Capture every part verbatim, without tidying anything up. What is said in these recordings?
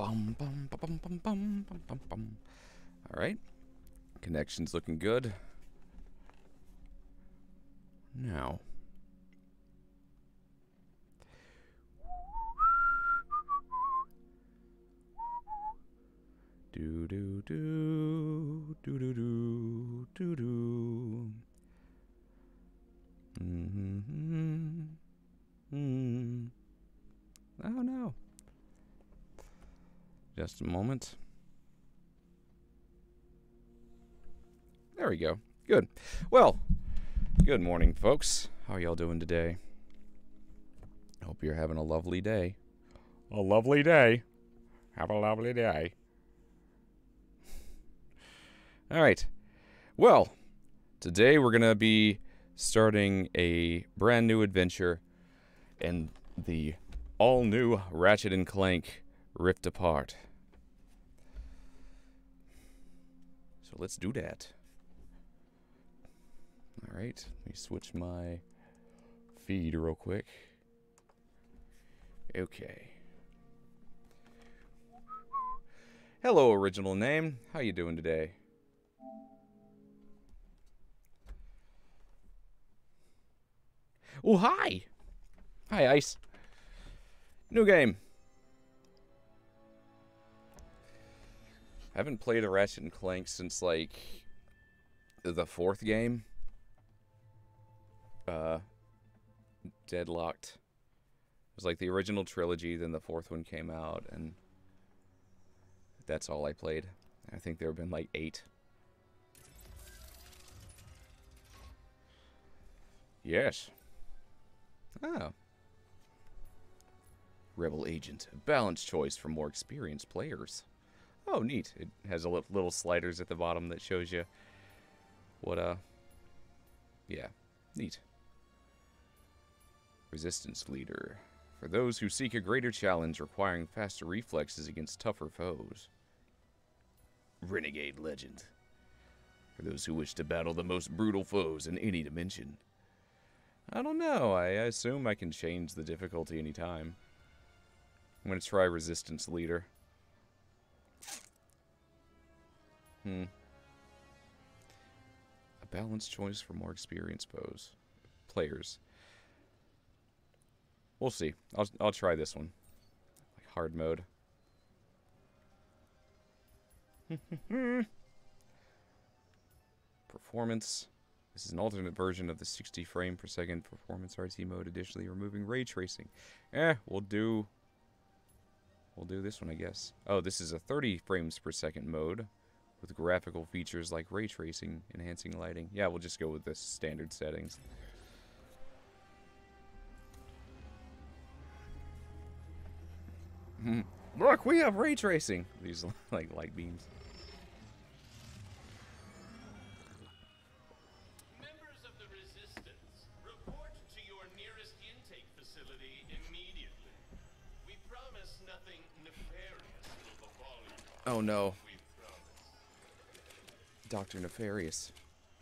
Bum, bum, bum, bum, bum, bum, bum, bum, bum. All right. Connection's looking good. Now. Do do do do do do do do. Mm-hmm. Mm. Oh no. Just a moment. There we go. Good. Well, good morning, folks. How are y'all doing today? I hope you're having a lovely day. A lovely day. Have a lovely day. All right. Well, today we're going to be starting a brand new adventure in the all-new Ratchet and Clank Rift Apart. So let's do that. All right. Let me switch my feed real quick. Okay. Hello, original name. How you doing today? Oh, hi! Hi, Ice. New game. I haven't played a Ratchet and Clank since, like, the fourth game. Uh, Deadlocked. It was like the original trilogy, then the fourth one came out, and that's all I played. I think there have been, like, eight. Yes. Oh. Rebel Agent. A balanced choice for more experienced players. Oh, neat. It has a li little sliders at the bottom that shows you what, uh... yeah. Neat. Resistance Leader. For those who seek a greater challenge requiring faster reflexes against tougher foes. Renegade Legend. For those who wish to battle the most brutal foes in any dimension. I don't know. I assume I can change the difficulty anytime. I'm going to try Resistance Leader. Hmm. A balanced choice for more experienced pose. Players. We'll see. I'll, I'll try this one. Like hard mode. Performance. This is an alternate version of the sixty frame per second performance R T mode, additionally removing ray tracing. Eh, we'll do... We'll do this one, I guess. Oh, this is a thirty frames per second mode with graphical features like ray tracing, enhancing lighting. Yeah, we'll just go with the standard settings. Look, we have ray tracing! These, like, light beams. Oh no. Doctor Nefarious.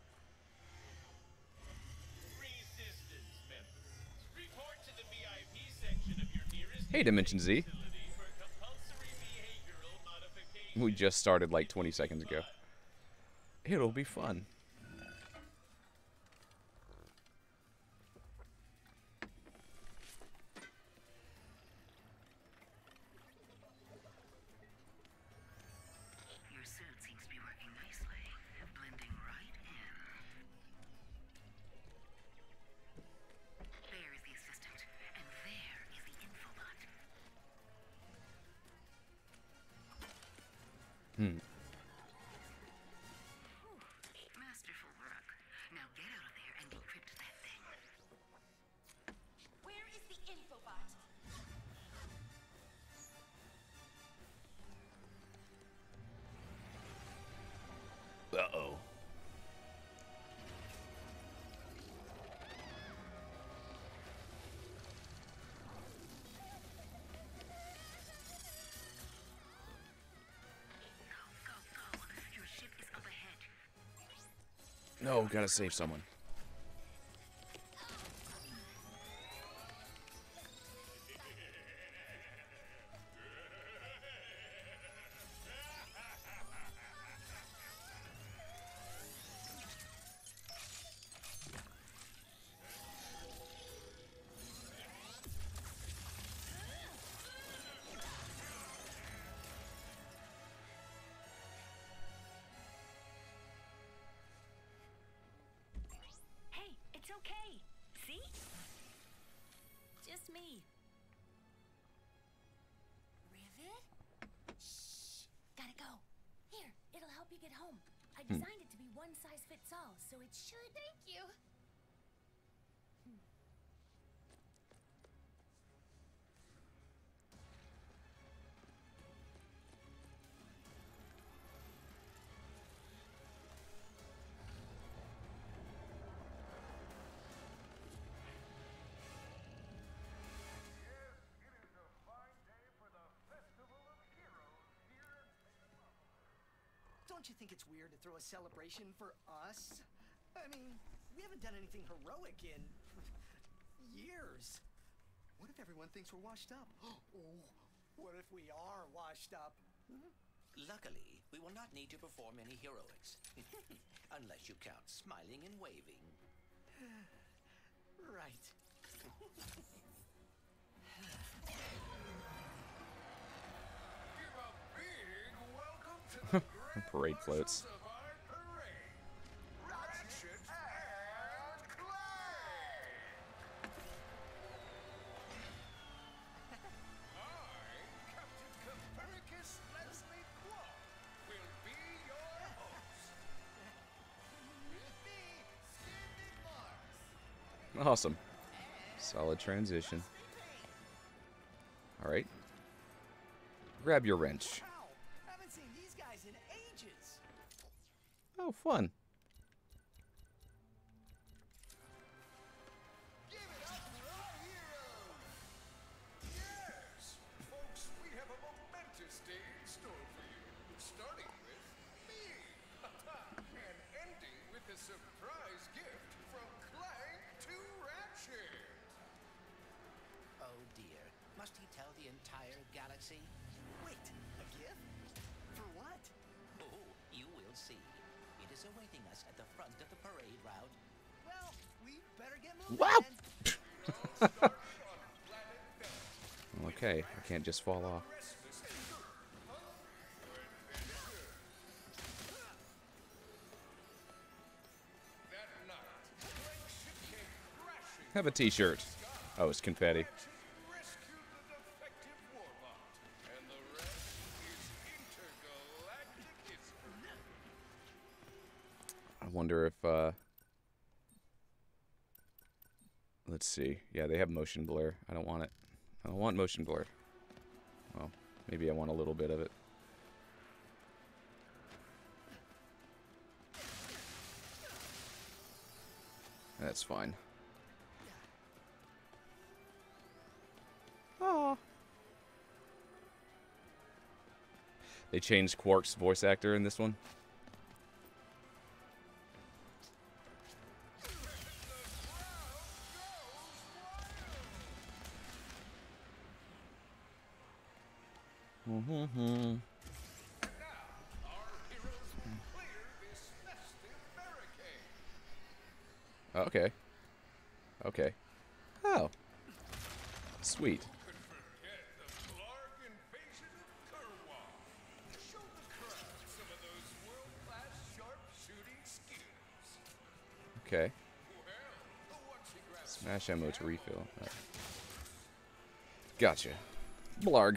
Hey, Dimension Z. We just started like twenty seconds ago. It'll be fun. Hmm. Masterful work. Now get out of there and decrypt that thing. Where is the infobot? Uh-oh. No, gotta save someone. It's okay. See? Just me. Rivet? Shh. Gotta go. Here, it'll help you get home. I designed it to be one size fits all, so it should. Thank you. Don't you think it's weird to throw a celebration for us? I mean, we haven't done anything heroic in years. What if everyone thinks we're washed up? Oh, what if we are washed up? Hmm? Luckily, we will not need to perform any heroics. Unless you count smiling and waving. Right. Give a big welcome to the Parade floats. of our parade, Ratchet and Clank. I, Captain Copernicus Leslie Quad, will be your host. With me, Stephen Mars. Awesome. Solid transition. All right. Grab your wrench. Wow, haven't seen these guys in ages. Oh, fun. Give it up for our heroes! Yes, folks, we have a momentous day in store for you. Starting with me, and ending with a surprise gift from Clank to Ratchet. Oh dear. Must he tell the entire galaxy? Wait, a gift? For what? Oh, you will see. It is awaiting us at the front of the parade route. Well, we better get moving. Wow. then. It all started on planet Darby. Okay, I can't just fall off. Restless and good, hungry for adventure. That night, Clank ship came crashing Have a t-shirt. Oh, it's confetti. Ratchet rescued the defective warbot, and the rest is intergalactic history. I wonder if, uh... let's see. Yeah, they have motion blur. I don't want it. I don't want motion blur. Well, maybe I want a little bit of it. That's fine. Oh. They changed Quark's voice actor in this one. Mm-hmm. Now, our heroes will clear this festive barricade. Okay. Okay. Oh. Sweet. Could forget the Blarg invasion of Kerwon. Show the crowd some of those world-class sharpshooting skills. Okay. Well, once you grab Smash ammo to refill. Alright. Gotcha. Blarg.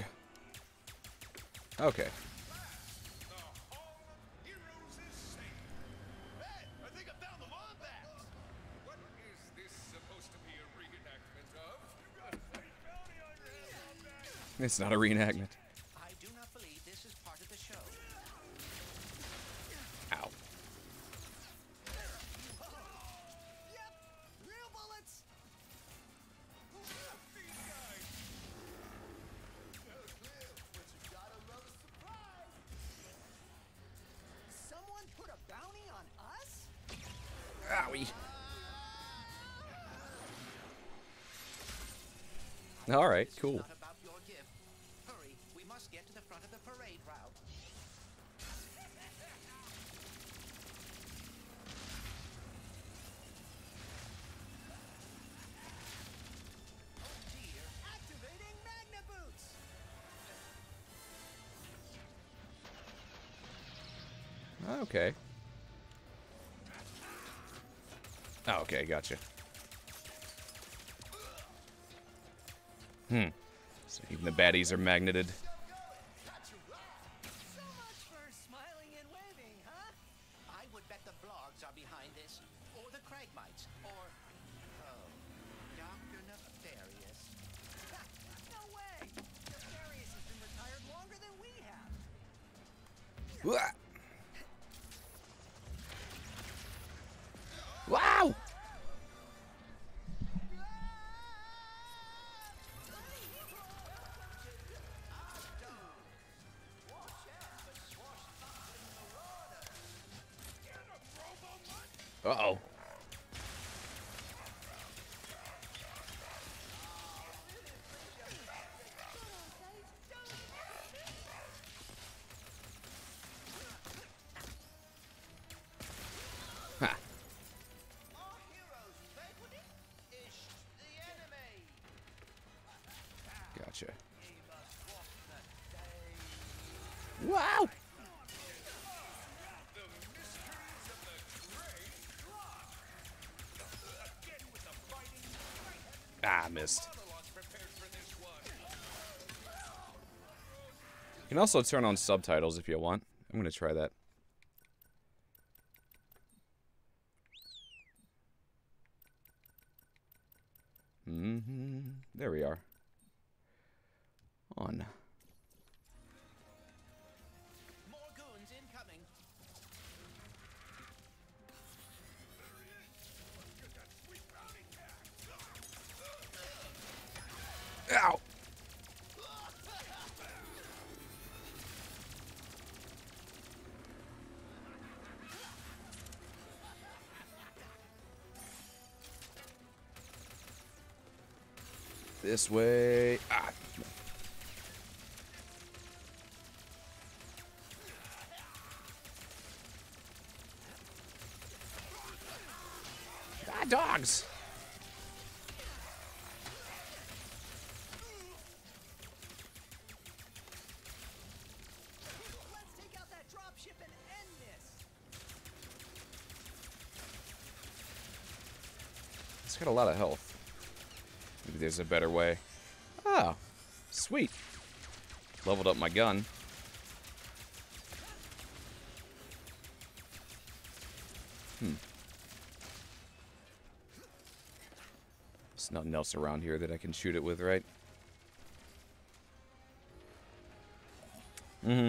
Okay. the Hall of Heroes is safe. Hey, I think I found the wombat. What is this supposed to be a reenactment of? You got a fake bounty on your head, wombat. It's not a reenactment. I do not believe this is part of the show. Ow. Yep, real bullets. These guys. Someone put a bounty on us? Owie. Alright, This is cool. not about your gift. Hurry, we must get to the front of the parade route. Oh dear. Activating Magna Boots. Okay. Oh, okay, gotcha. Hmm. So even the baddies are magneted. So much for smiling and waving, huh? I would bet the blogs are behind this, or the Cragmites, or oh, Doctor Nefarious. No way! Nefarious has been retired longer than we have. Wah! Wow! Uh-oh. Ha. Our heroes vanquished is the enemy. Gotcha. Ye must walk the day. Wow! The mysteries of the great clock. Again with the fighting. Ah, missed. Monologue prepared for this one. You can also turn on subtitles if you want. I'm gonna try that. Mm-hmm. There we are. On. More goons incoming. Ow! This way. Ah. Ah, dogs. Let's take out that dropship and end this. It's got a lot of health. Maybe there's a better way. Oh, sweet. Leveled up my gun. Hmm. There's nothing else around here that I can shoot it with, right? Mm-hmm.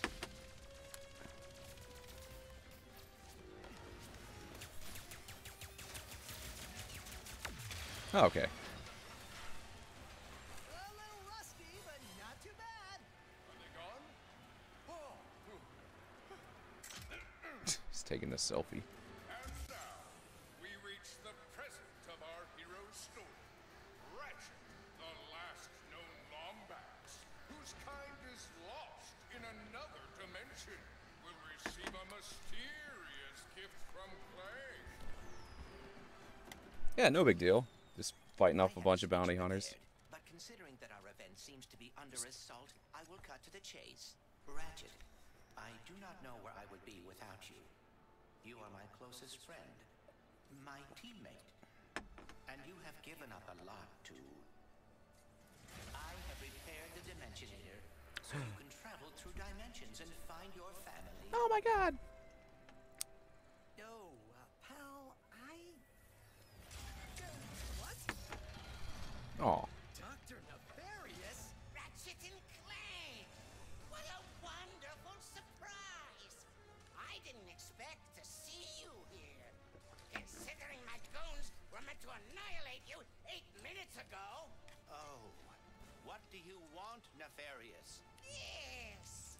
Oh, okay. A little rusty, but not too bad. Are they gone? Oh. He's taking a selfie. And now, we reach the present of our hero's story. Ratchet, the last known Lombax, whose kind is lost in another dimension, will receive a mysterious gift from Clank. Yeah, no big deal. Just fighting off a bunch of bounty hunters. But considering that our event seems to be under assault, I will cut to the chase. Ratchet, I do not know where I would be without you. You are my closest friend, my teammate, and you have given up a lot to... I have repaired the Dimensionator, so you can travel through dimensions and find your family. Oh my god! Yo, uh, pal, I... What? Oh. Doctor Nefarious? Ratchet and Clank! What a wonderful surprise! I didn't expect to see you here. Considering my goons were meant to annihilate you eight minutes ago. Oh, what do you want, Nefarious? Yes!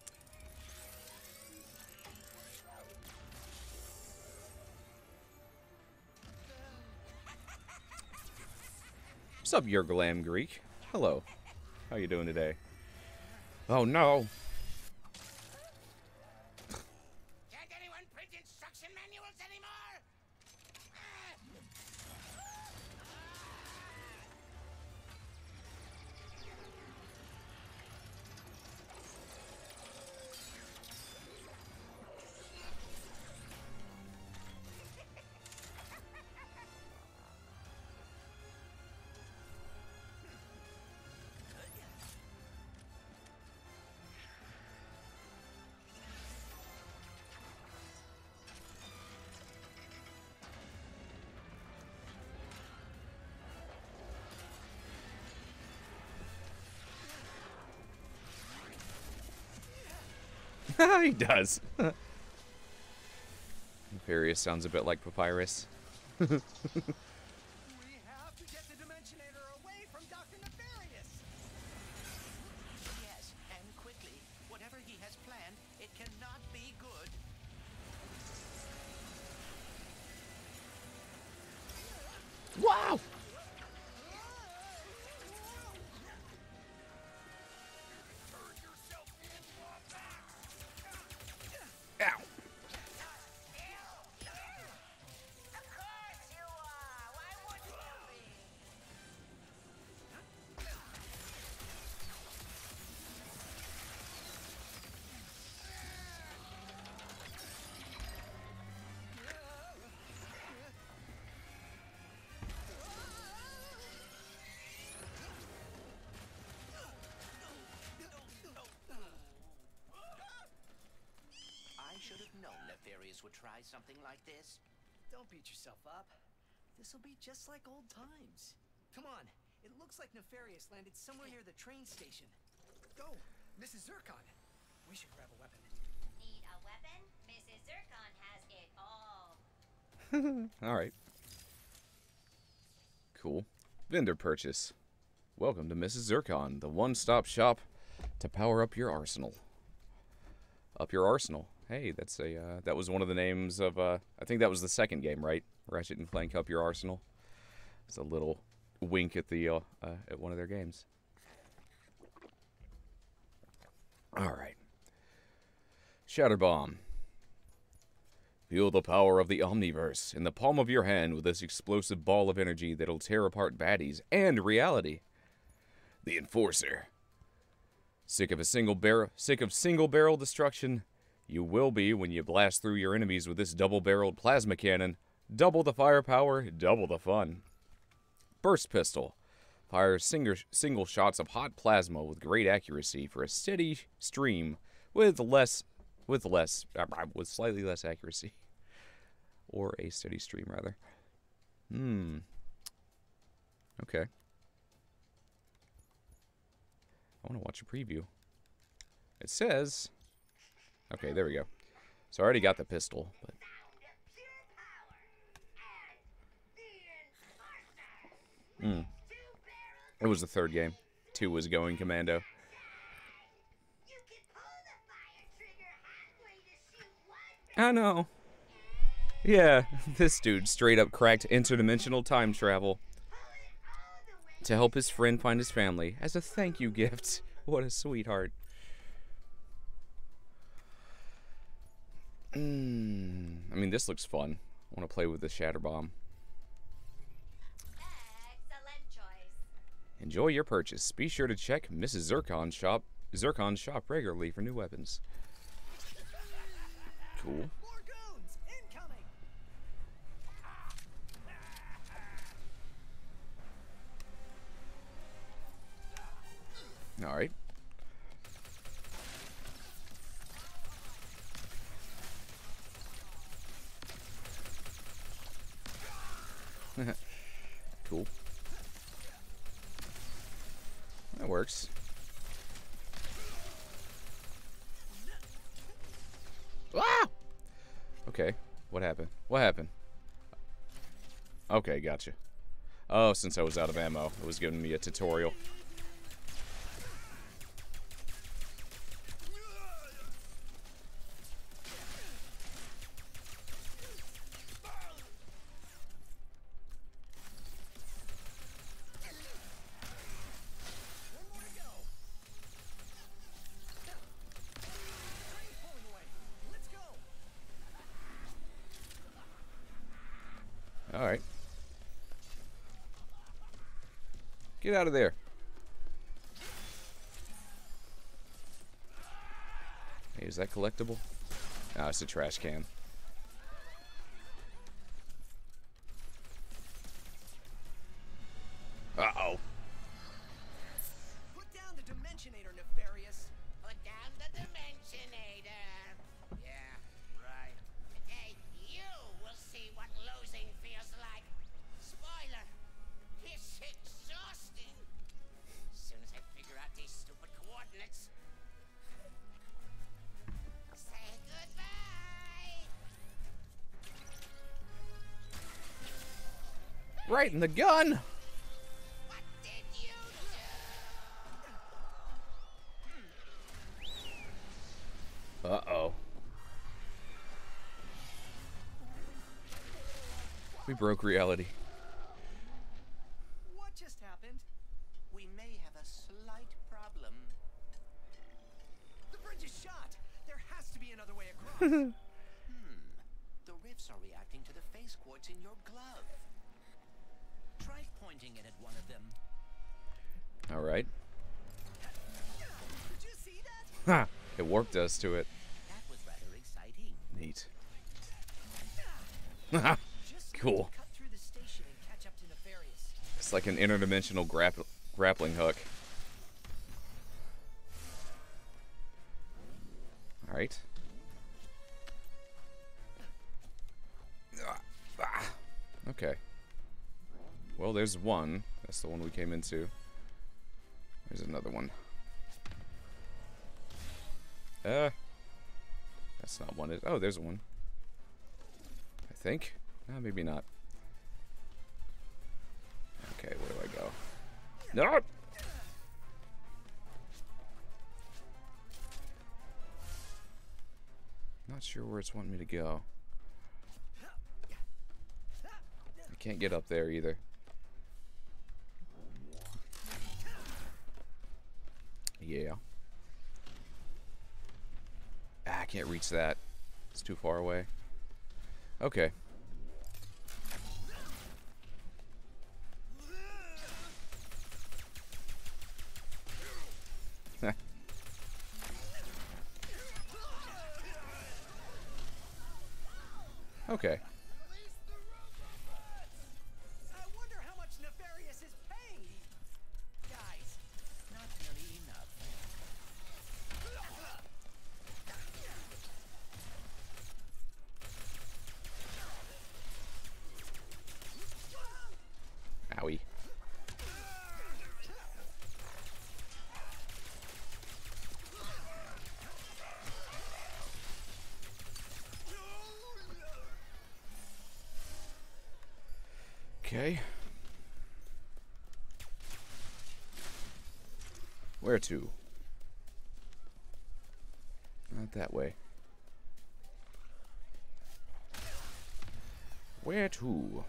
What's up, your glam Greek? Hello. How you doing today? Oh no. Can't anyone print instruction manuals anymore? He does. Nefarious sounds a bit like Papyrus. We have to get the Dimensionator away from Doctor Nefarious. Yes, and quickly. Whatever he has planned, it cannot be good. Wow! Ow! Of course you are. Why wouldn't you be? I should have known Nefarious would try something like this. Don't beat yourself up. This'll be just like old times. Come on. It looks like Nefarious landed somewhere near the train station. Go, Missus Zircon. We should grab a weapon. Need a weapon? Missus Zircon has it all. Alright. Cool. Vendor purchase. Welcome to Missus Zircon, the one-stop shop to power up your arsenal. Up your arsenal. Hey, that's a uh, that was one of the names of uh, I think that was the second game, right? Ratchet and Clank Up Your Arsenal. It's a little wink at the uh, uh, at one of their games. All right. Shatter Bomb. Feel the power of the Omniverse in the palm of your hand with this explosive ball of energy that'll tear apart baddies and reality. The Enforcer. Sick of a single barrel, sick of single barrel destruction? You will be when you blast through your enemies with this double-barreled plasma cannon. Double the firepower, double the fun. Burst Pistol. Fires single, single shots of hot plasma with great accuracy for a steady stream with less, with less, uh, with slightly less accuracy. Or a steady stream, rather. Hmm. Okay. I want to watch a preview. It says... Okay, there we go. So I already got the pistol, but... Hmm. It was the third game. Two was Going Commando. I know. Yeah, this dude straight up cracked interdimensional time travel to help his friend find his family as a thank you gift. What a sweetheart. Mm, I mean, this looks fun. I want to play with the Shatter Bomb. Excellent choice. Enjoy your purchase. Be sure to check Missus Zircon's shop, Zircon's shop regularly for new weapons. Cool. More goons incoming. All right. Cool. That works. Ah! Okay, what happened? What happened? Okay, gotcha. Oh, since I was out of ammo, it was giving me a tutorial. Alright. Get out of there. Hey, is that collectible? Ah, it's a trash can. Uh-oh. Put down the Dimensionator, Nefarious. Put down the Dimensionator. Yeah, right. Hey, you will see what losing feels like. Spoiler, it's exhausting. As soon as I figure out these stupid coordinates. Right in the gun. What did you do? Uh-oh. We broke reality. What just happened? We may have a slight problem. The bridge is shot. There has to be another way across. Hmm. The rifts are reacting to the face quartz in your glove. Try pointing it at one of them. All right. Did you see that? Ha! It warped us to it. That was rather exciting. Neat. Just Cool. cut through the station and catch up to Nefarious. It's like an interdimensional grap grappling hook. All right. Ah, ah. Okay. Well, there's one. That's the one we came into. There's another one. Uh, that's not one. Oh, there's one. I think. Uh, maybe not. Okay, where do I go? No! Not sure where it's wanting me to go. I can't get up there either. Yeah. Ah, I can't reach that. It's too far away. Okay. Okay. I wonder how much Nefarious is paying. Guys, Not nearly enough. Owie. Okay. Where to? Not that way. Where to?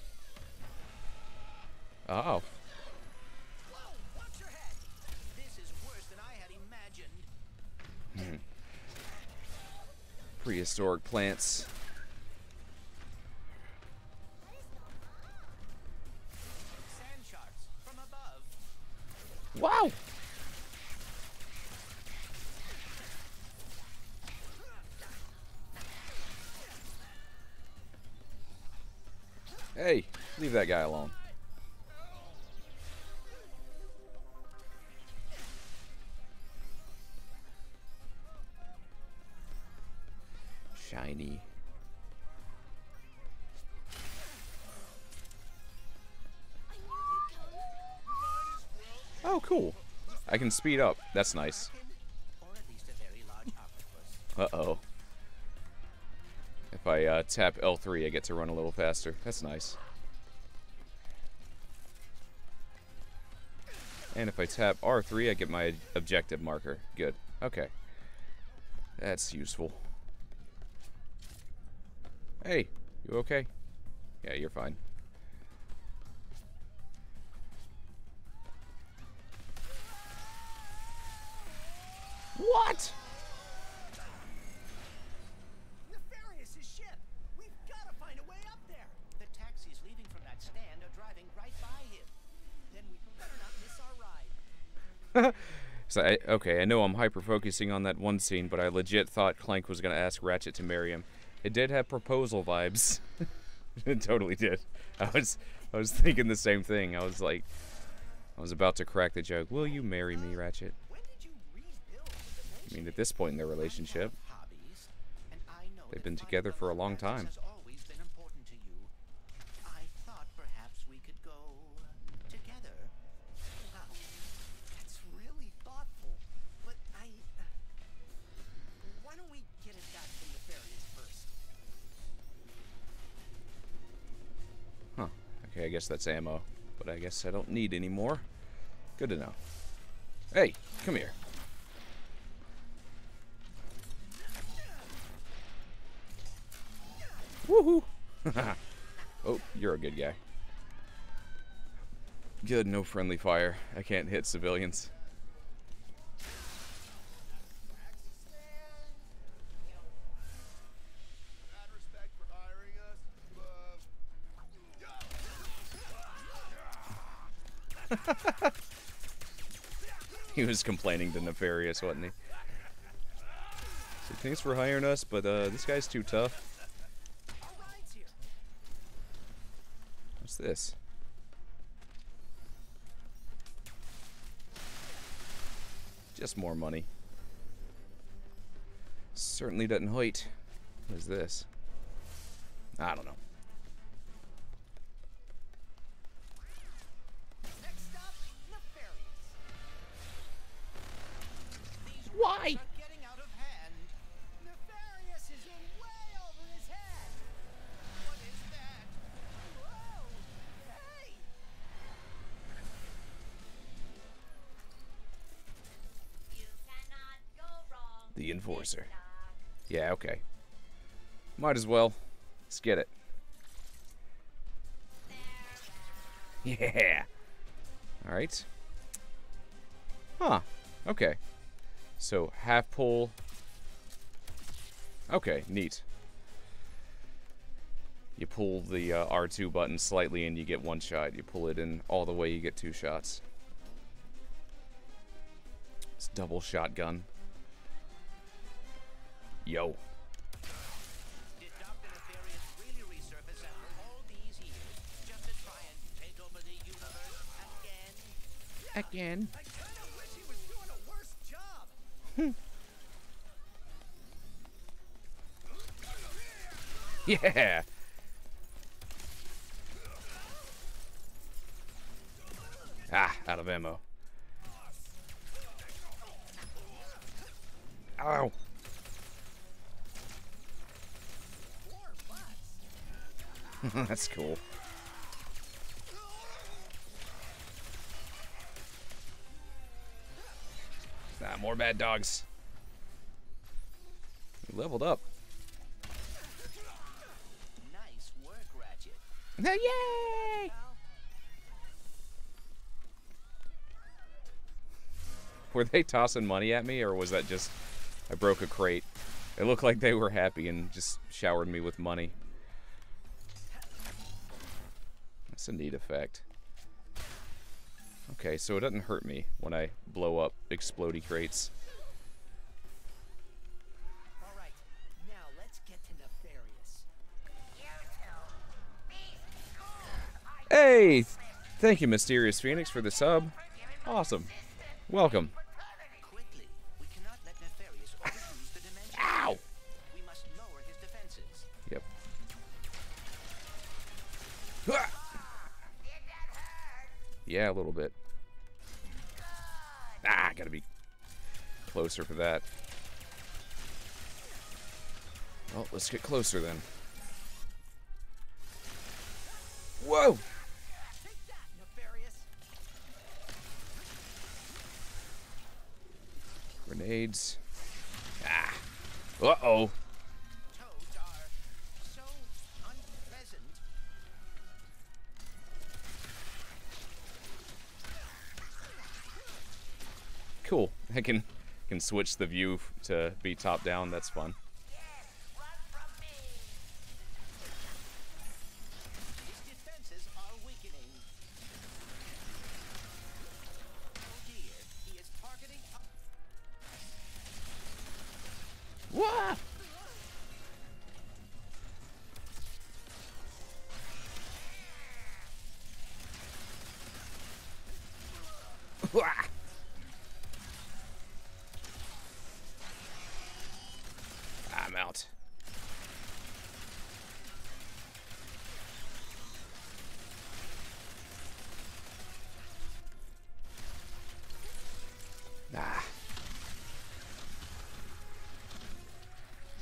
Oh. Whoa! Watch your head! This is worse than I had imagined. Hmm. Prehistoric plants. Sand sharks from above. Wow! Hey, leave that guy alone. Shiny. Oh, cool. I can speed up. That's nice. Or at least a very large octopus. Uh-oh. If I uh, tap L three, I get to run a little faster. That's nice. And if I tap R three, I get my objective marker. Good. Okay. That's useful. Hey, you okay? Yeah, you're fine. What? Nefarious' ship. We've got to find a way up there. The taxis leaving from that stand are driving right by him. Then we better not miss our ride. So I, okay, I know I'm hyper-focusing on that one scene, but I legit thought Clank was going to ask Ratchet to marry him. It did have proposal vibes. It totally did. I was I was thinking the same thing. I was like, I was about to crack the joke. Will you marry me, Ratchet? When did you rebuild the I mean, at this point in their relationship, Hobbies, and I know they've that been finding together the for a right long balance time. Has always been important to you. I thought perhaps we could go together. Wow, that's really thoughtful. But I... Uh, why don't we get it back from Nefarious first? Huh. I Okay, I guess that's ammo. But I guess I don't need any more. Good to know. Hey, come here. Woohoo! Oh, you're a good guy. Good, no friendly fire. I can't hit civilians. He was complaining to Nefarious, wasn't he? So thanks for hiring us, but uh, this guy's too tough. What's this? Just more money. Certainly doesn't hurt. What is this? I don't know. Next up, Nefarious. These Why? rats are getting out of hand. Nefarious is in way over his head. What is that? Whoa! Hey! You cannot go wrong. The Enforcer. Doc. Yeah, okay. Might as well. Let's get it. Yeah. Alright. Huh. Okay. So, half pull. Okay, neat. You pull the uh, R two button slightly and you get one shot. You pull it in all the way, you get two shots. It's double shotgun. Yo. Did Doctor Nefarious really resurface after all these years just to try and take over the universe again? Again. I kind of wish he was doing a worse job. Yeah. Ah, out of ammo. Ow. That's cool. Ah, more bad dogs. We leveled up. Nice work, Ratchet. Yay! Were they tossing money at me, or was that just I broke a crate? It looked like they were happy and just showered me with money. That's a neat effect. Okay, so it doesn't hurt me when I blow up explodey crates. All right, now let's get to Nefarious. Hey! Thank you, Mysterious Phoenix, for the sub. Awesome. Welcome. Quickly, we cannot let Nefarious overuse the dimension. Ow! We must lower his defenses. Yep. Yeah, a little bit. Ah, gotta be closer for that. Well, let's get closer then. Whoa! Take that, Nefarious. Grenades. Ah. Uh-oh. Toads are so unpleasant. Cool. I can can switch the view f- to be top down. That's fun. His defenses are weakening. Oh dear, he is targeting up. What? I'm out. Ah.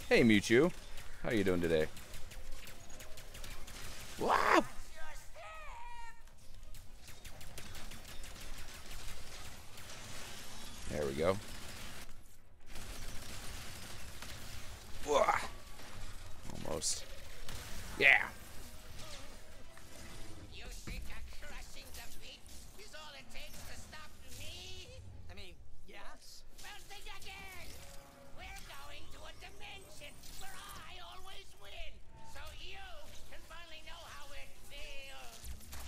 Hey, Mewtwo. How you doing today? Wow! There we go. Wah! Almost. Yeah! You think a crushing defeat is all it takes to stop me? I mean, yes. Well, think again! We're going to a dimension where I always win, so you can finally know how it feels.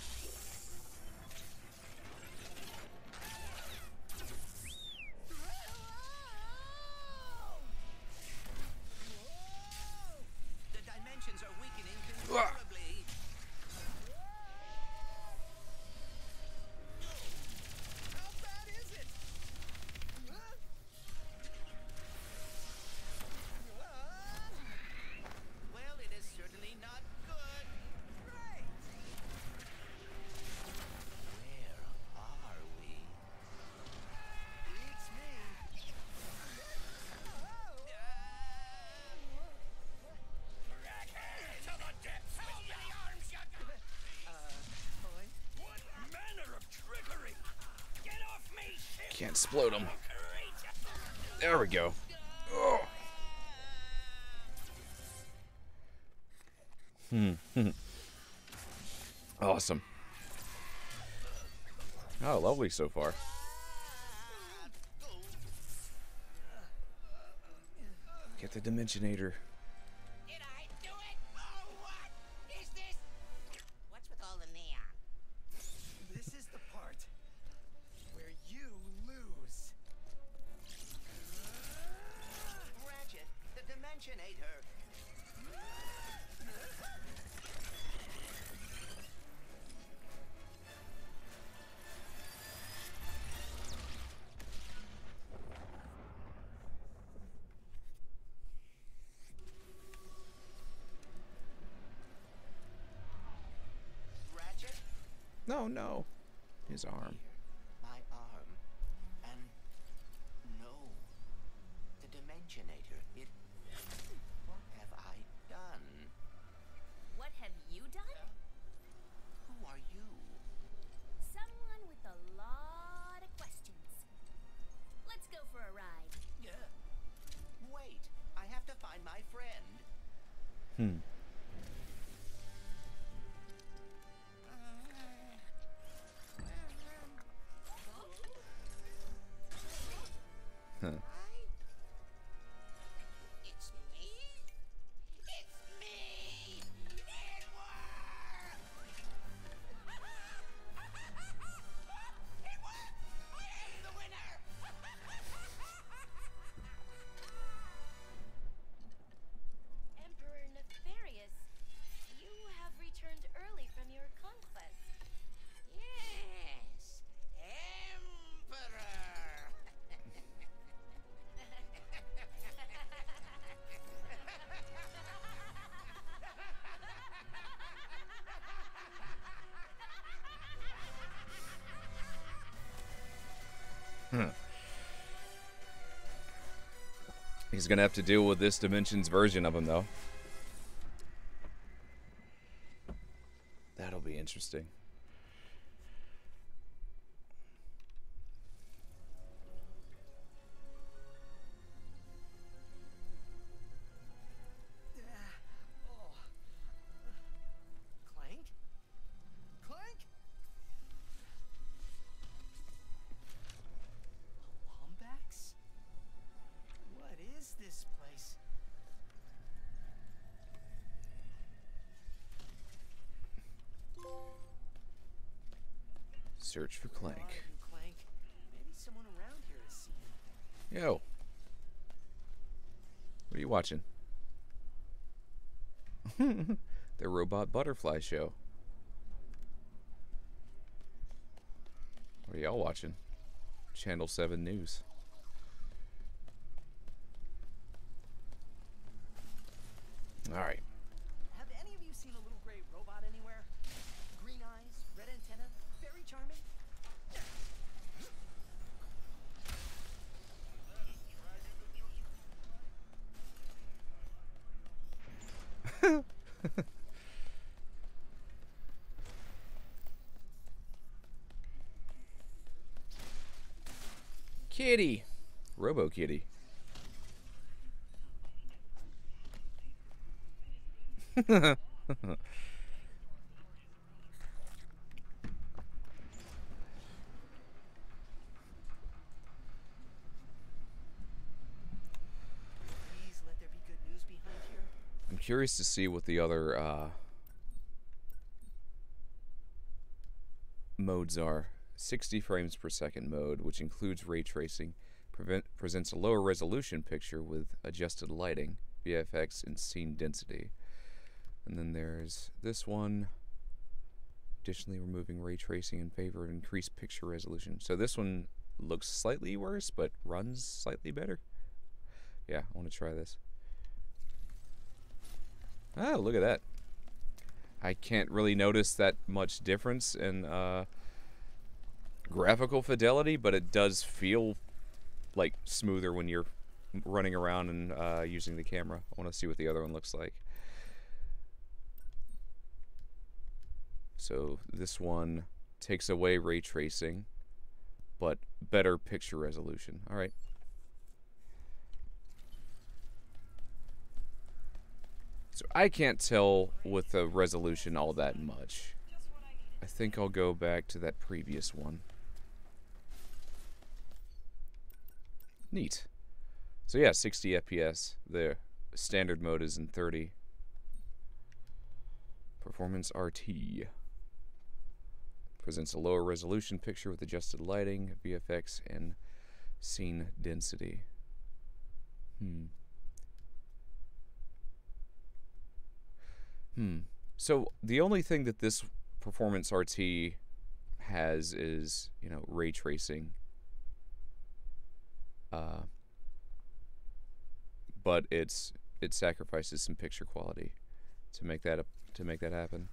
The dimensions are weakening Wah! considerably. How bad is it? Huh? Well, it is certainly not good. Great. Where are we? Beats me. To the depths with many arms, you got! Uh, boy. What manner of trickery? Get off me, shit! Can't explode him. Creature! There we go. Oh. Hmm. Awesome. Oh, lovely so far. Get the Dimensionator. Did I do it? Oh, what is this? What's with all the neon? This is the part where you lose. Ratchet, the Dimensionator. Ratchet, No, no. His arm. my arm. And no, the Dimensionator. It. What have I done? What have you done? Who are you? Someone with a lot of questions. Let's go for a ride. Wait, I have to find my friend. Hmm. Huh. It's me? It's me! It worked! It worked! I am the winner! Emperor Nefarious, you have returned early from your conquest. Yes, Emperor! He's gonna have to deal with this dimension's version of him, though. That'll be interesting. Oh. Clank? Clank? Wombax? What is this place? Search for Where are Clank. you, Clank? Maybe someone around here has seen you. Yo. What are you watching? The Robot Butterfly Show. What are y'all watching? Channel seven News. Alright. Have any of you seen a little gray robot anywhere? Green eyes, red antenna, very charming. Kitty. Robo Kitty. Please let there be good news behind here. I'm curious to see what the other uh, modes are. sixty frames per second mode, which includes ray tracing, prevent, presents a lower resolution picture with adjusted lighting, V F X, and scene density. And then there's this one, additionally removing ray tracing in favor of increased picture resolution. So this one looks slightly worse, but runs slightly better. Yeah, I want to try this. Oh, look at that. I can't really notice that much difference in uh, graphical fidelity, but it does feel like smoother when you're running around and uh, using the camera. I want to see what the other one looks like. So this one takes away ray tracing, but better picture resolution. All right. So I can't tell with the resolution all that much. I think I'll go back to that previous one. Neat. So yeah, sixty F P S. The standard mode is in thirty. Performance R T. Presents a lower resolution picture with adjusted lighting, V F X, and scene density. Hmm. Hmm. So the only thing that this Performance R T has is, you know, ray tracing. Uh, but it's it sacrifices some picture quality to make that a, to make that happen.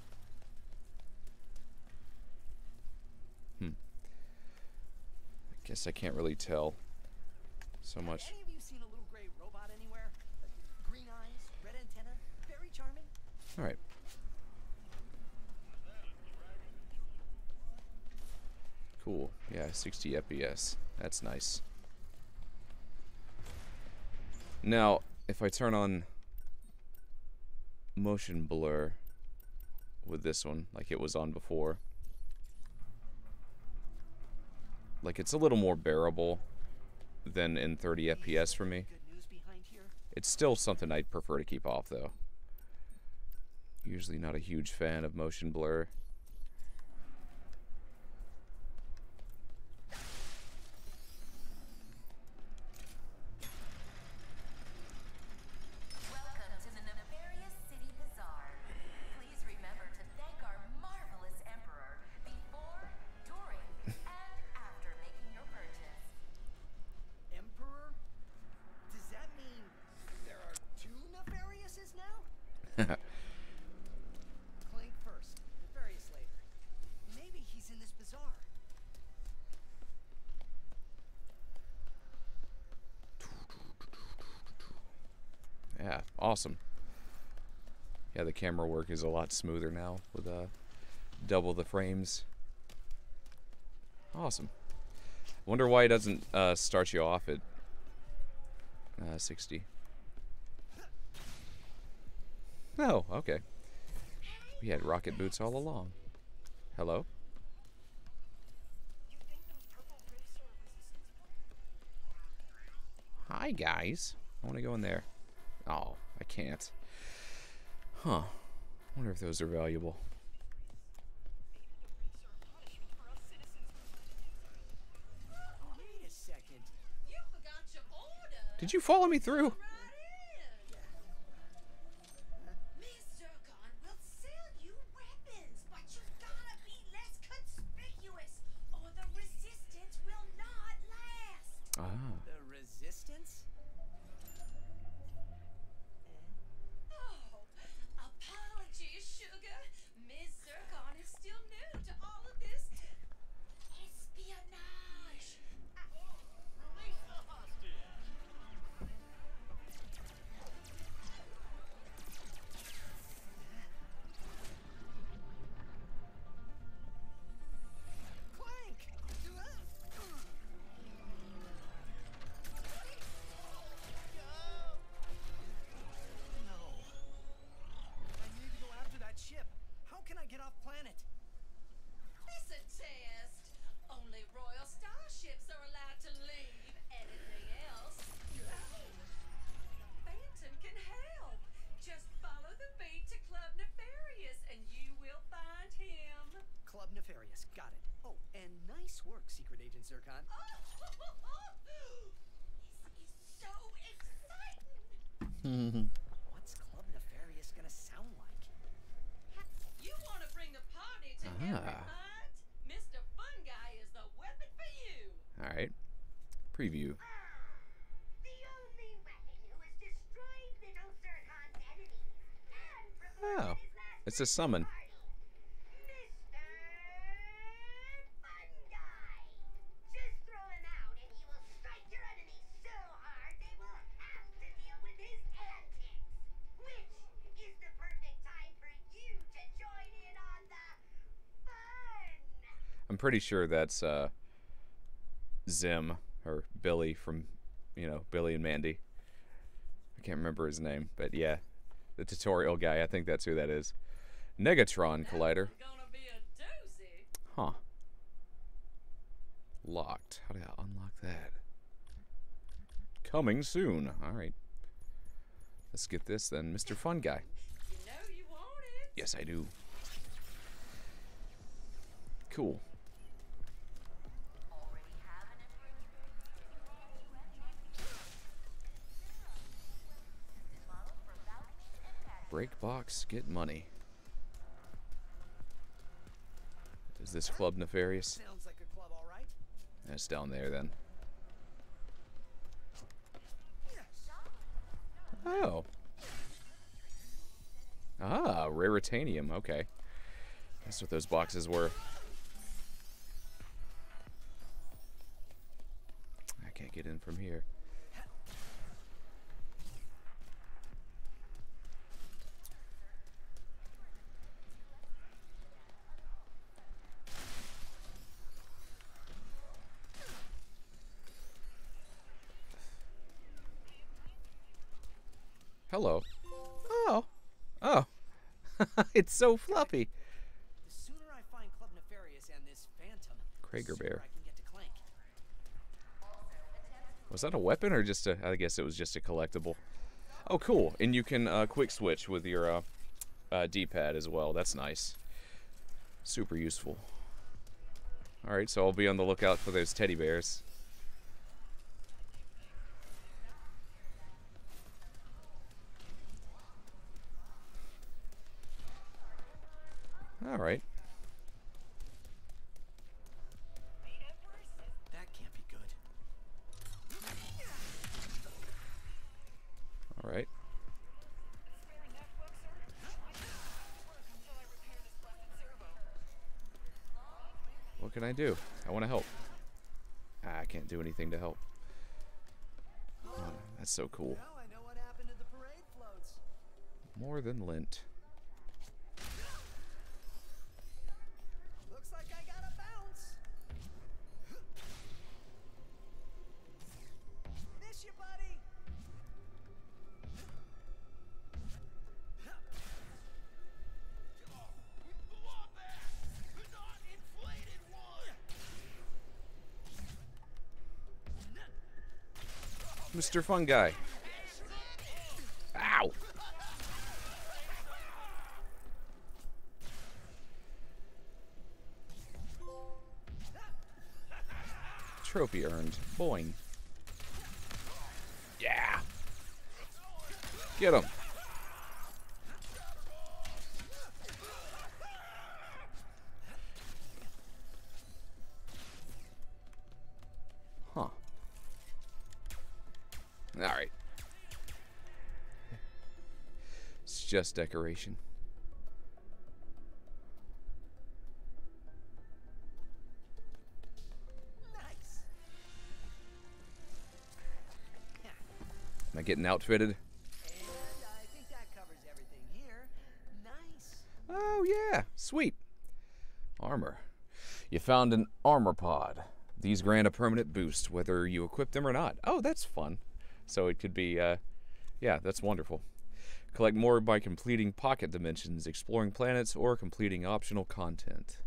Hmm. I guess I can't really tell so much. Have any of you seen a little gray robot anywhere? Uh, green eyes, red antenna, very charming. All right. Cool. Yeah, sixty F P S. That's nice. Now, if I turn on motion blur with this one, like it was on before, like it's a little more bearable than in thirty F P S for me. Good news behind here. It's still something I'd prefer to keep off, though. Usually not a huge fan of motion blur. Welcome to the nefarious city bazaar. Please remember to thank our marvelous emperor before, during, and after making your purchase. Emperor? Does that mean there are two Nefariouses now? Clank first, Nefarious later. Maybe he's in this bazaar. Yeah, awesome. Yeah, the camera work is a lot smoother now with uh, double the frames. Awesome. Wonder why it doesn't uh, start you off at uh, sixty. Oh, okay. We had rocket boots all along. Hello? Hi, guys. I want to go in there. Oh, I can't. Huh. Wonder if those are valuable. Wait a second. You forgot your order. Did you follow me through? Miss Zircon will sell you weapons, but you gotta be less conspicuous, or the resistance will not last. Ah. The Resistance? Oh, apologies, sugar. Miss Zircon is still new to all of this espionage. Release the hostage! What's Club Nefarious gonna sound like? You want to bring the party to Ah. every mind? Mister Fun Guy is the weapon for you. All right. Preview. The only weapon who has destroyed Little Zircon's enemies and performed Oh, his last it's a summon. party. Mister Fun Guy. Just throw him out and he will strike your enemies so hard they will have to deal with his antics. Which is the perfect time for you to join in on the fun. I'm pretty sure that's uh, Zim or Billy from, you know, Billy and Mandy. I can't remember his name, but yeah, the tutorial guy. I think that's who that is. Negatron Collider. Gonna be a doozy. Huh. Locked. How do I unlock that? Coming soon. All right. Let's get this then, Mister Fun Guy. You know you want it. Yes, I do. Cool. Break box, get money. Is this Club Nefarious? Sounds like a club, all right. That's down there then. Oh. Ah, Raritanium. Okay. That's what those boxes were. I can't get in from here. Hello. Oh. Oh. It's so fluffy. The sooner I find Club Nefarious and this Phantom, Krager the sooner Bear. I can get to Clank. Was that a weapon or just a... I guess it was just a collectible. Oh, cool. And you can uh, quick switch with your uh, uh, D-pad as well. That's nice. Super useful. Alright, so I'll be on the lookout for those teddy bears. Alright. That can't be good. Alright. What can I do? I want to help. Ah, I can't do anything to help. Oh, that's so cool. Now I know what happened to the parade floats. More than lint. Looks like I got a bounce. Miss you, buddy. Mister Fun Guy. Ow! Trophy earned. Boing. Yeah! Get him! Huh. Alright. It's just decoration. Nice. Am I getting outfitted? And I think that covers everything here. Nice. Oh, yeah. Sweet. Armor. You found an armor pod. These grant a permanent boost, whether you equip them or not. Oh, that's fun. So it could be, uh, yeah, that's wonderful. Collect more by completing pocket dimensions, exploring planets, or completing optional content.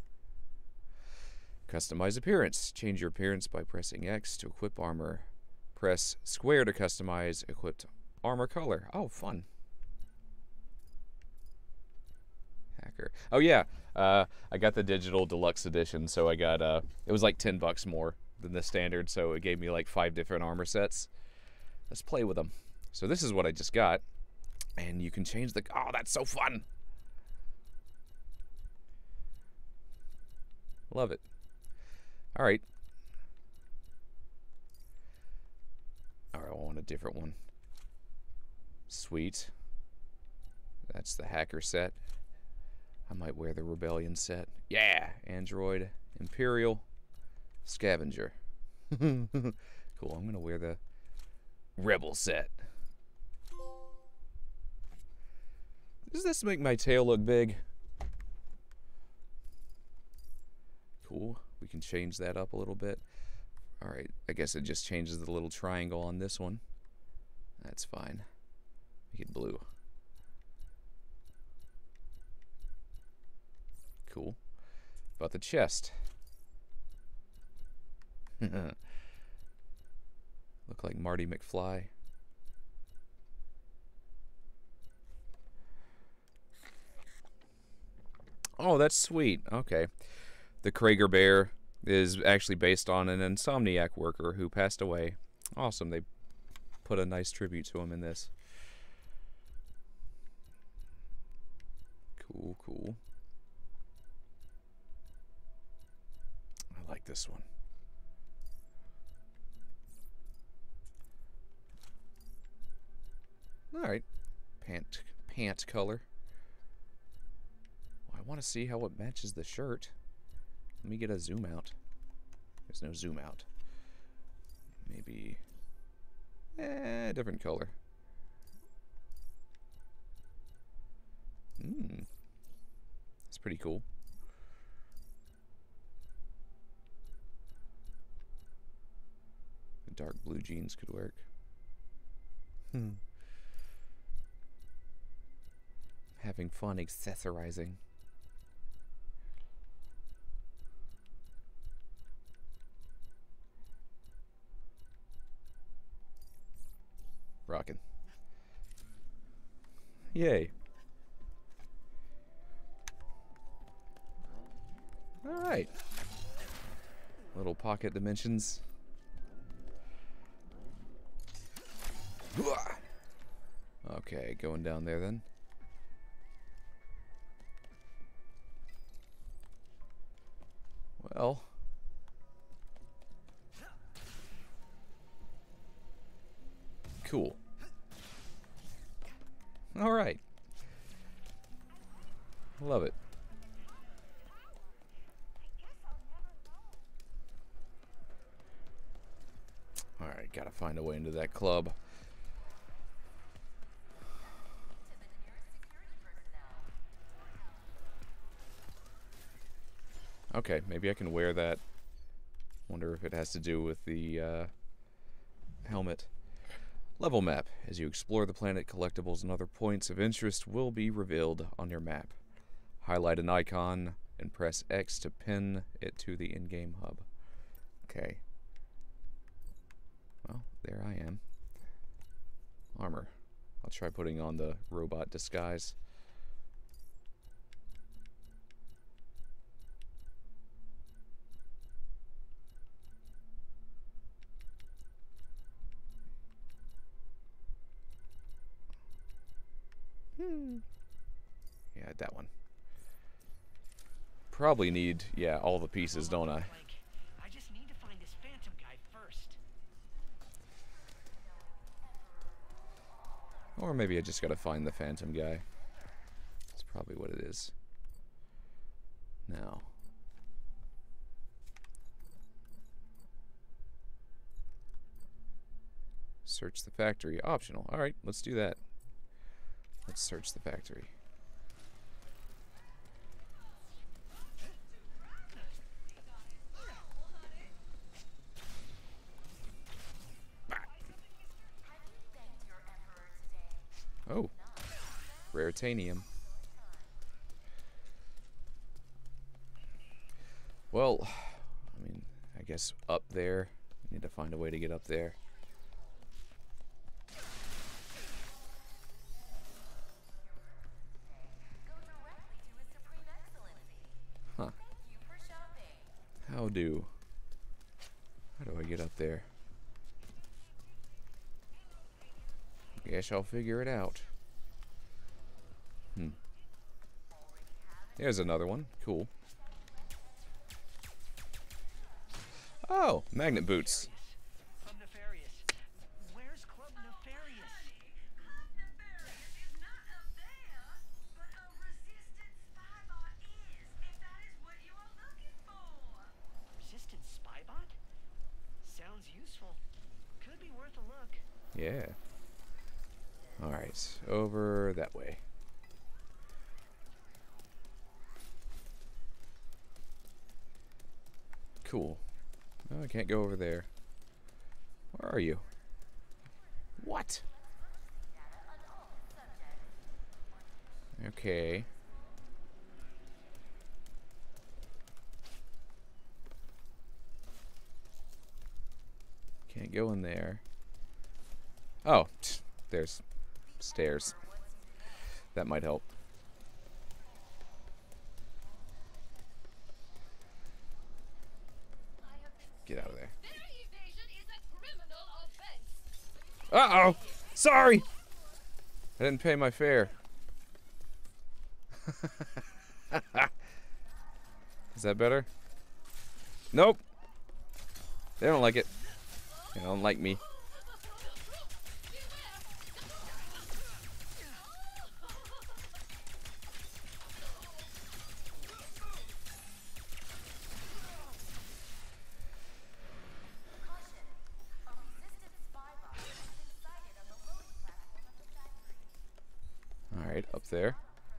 Customize appearance. Change your appearance by pressing X to equip armor. Press square to customize equipped armor color. Oh, fun. Hacker. Oh, yeah. Uh, I got the digital deluxe edition, so I got, uh, it was like ten bucks more than the standard, so it gave me like five different armor sets. Let's play with them. So this is what I just got. And you can change the... Oh, that's so fun! Love it. Alright. Alright, I want a different one. Sweet. That's the hacker set. I might wear the Rebellion set. Yeah! Android, Imperial, Scavenger. Cool, I'm gonna wear the Rebel set. Does this make my tail look big? Cool. We can change that up a little bit. Alright, I guess it just changes the little triangle on this one. That's fine. Make it blue. Cool. About the chest. Look like Marty McFly. Oh, that's sweet. Okay. The Krager Bear is actually based on an Insomniac worker who passed away. Awesome. They put a nice tribute to him in this. Cool, cool. I like this one. Alright. Pant, pant color. I want to see how it matches the shirt. Let me get a zoom out. There's no zoom out. Maybe... Eh, different color. Hmm. That's pretty cool. The dark blue jeans could work. Hmm. Having fun accessorizing. Rockin'. Yay. Alright. Little pocket dimensions. Okay, going down there then. Well. Cool. All right. Love it. All right, gotta find a way into that club. Okay, maybe I can wear that. Wonder if it has to do with the uh, helmet. Level map. As you explore the planet, collectibles and other points of interest will be revealed on your map. Highlight an icon and press X to pin it to the in-game hub. Okay. Well, there I am. Armor. I'll try putting on the robot disguise. Hmm. Yeah, that one. Probably need, yeah, all the pieces, don't I? I just need to find this phantom guy first. Or maybe I just gotta find the phantom guy. That's probably what it is. Now. Search the factory. Optional. Alright, let's do that. Let's search the factory. Oh, Raritanium. Well, I mean, I guess up there. I need to find a way to get up there. Huh. How do? How do I get up there? Guess I'll figure it out. Hmm. There's another one. Cool. Oh, magnet boots. Club Nefarious. Where's Club Nefarious? Club Nefarious is not up there, but a resistant spybot is, if that is what you are looking for. Resistant Spybot? Sounds useful. Could be worth a look. Yeah. Alright, over that way. Cool. No, I can't go over there. Where are you? What? Okay. Can't go in there. Oh, there's stairs. That might help. Get out of there. Uh-oh! Sorry! I didn't pay my fare. Is that better? Nope. They don't like it. They don't like me. Alright, up there.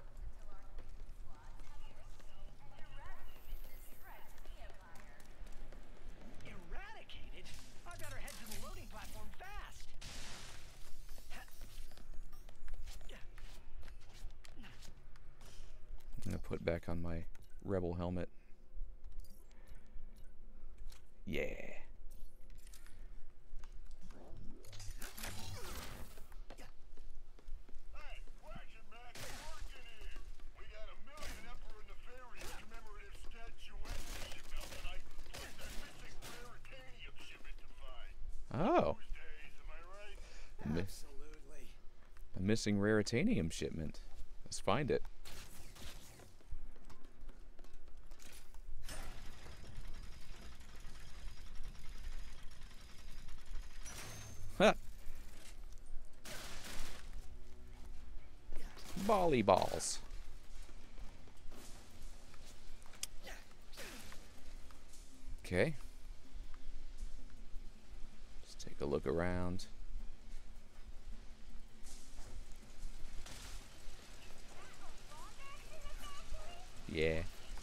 Eradicated? I better head to the loading platform fast. I'm gonna put back on my rebel helmet. Yeah. Oh. Mi- Absolutely. a missing raritanium shipment. Let's find it. Huh. Volley balls. Okay. Let's take a look around. Yeah.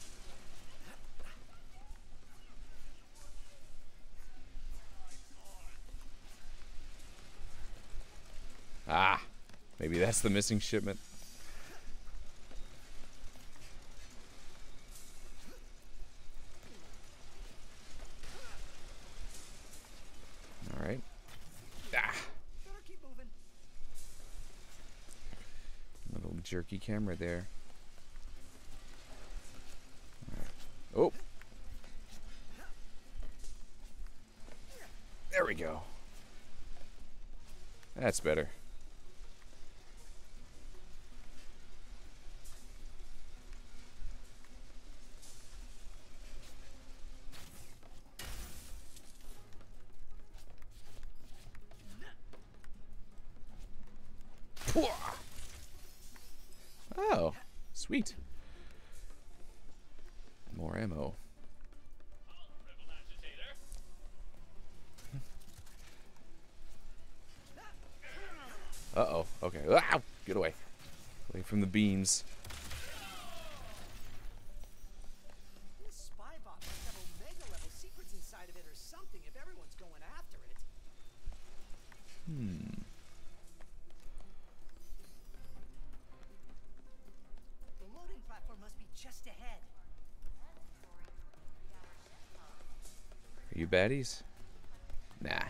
Ah, maybe that's the missing shipment. All right. Ah, Better keep moving. little jerky camera there. All right. Oh. There we go. That's better. Oh, sweet. More ammo. Uh-oh. Okay. Ah! Get away. Away from the beams. This spybot must have Omega level secrets inside of it or something if everyone's going after it. Hmm. The loading platform must be just ahead. Are you baddies? Nah.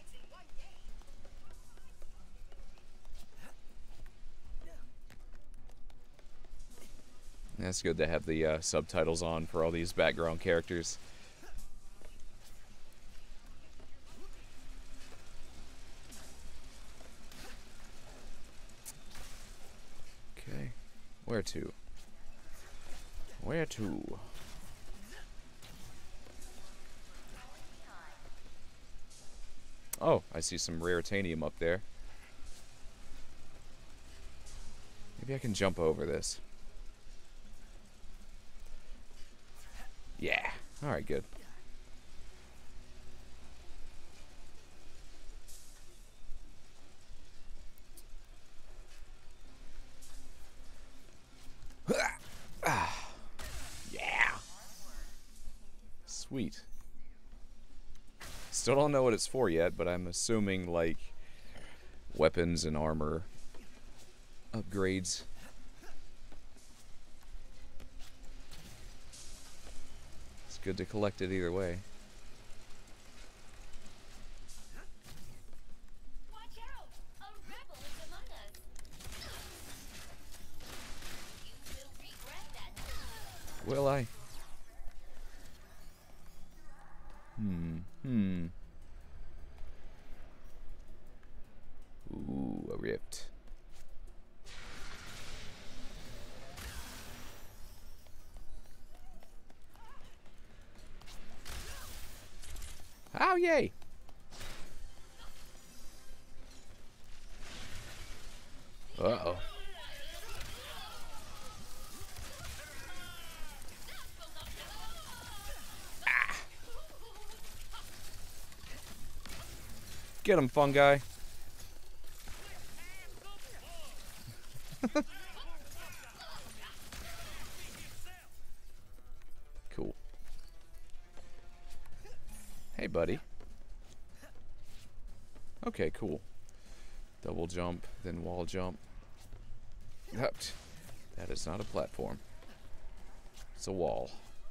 That's good to have the uh, subtitles on for all these background characters. Where to? Where to? Oh, I see some rare titanium up there. Maybe I can jump over this. Yeah. Alright, good. Yeah. Sweet. Still don't know what it's for yet, but I'm assuming, like, weapons and armor upgrades. It's good to collect it either way. Watch out! A rebel is among us. You will regret that. Will I? Hmm. Hmm. Ooh, a rift. Oh, yay! Uh-oh. Ah. Get him, fungi. Cool. Hey, buddy. Okay, cool. Double jump, then wall jump. Yep. That is not a platform. It's a wall.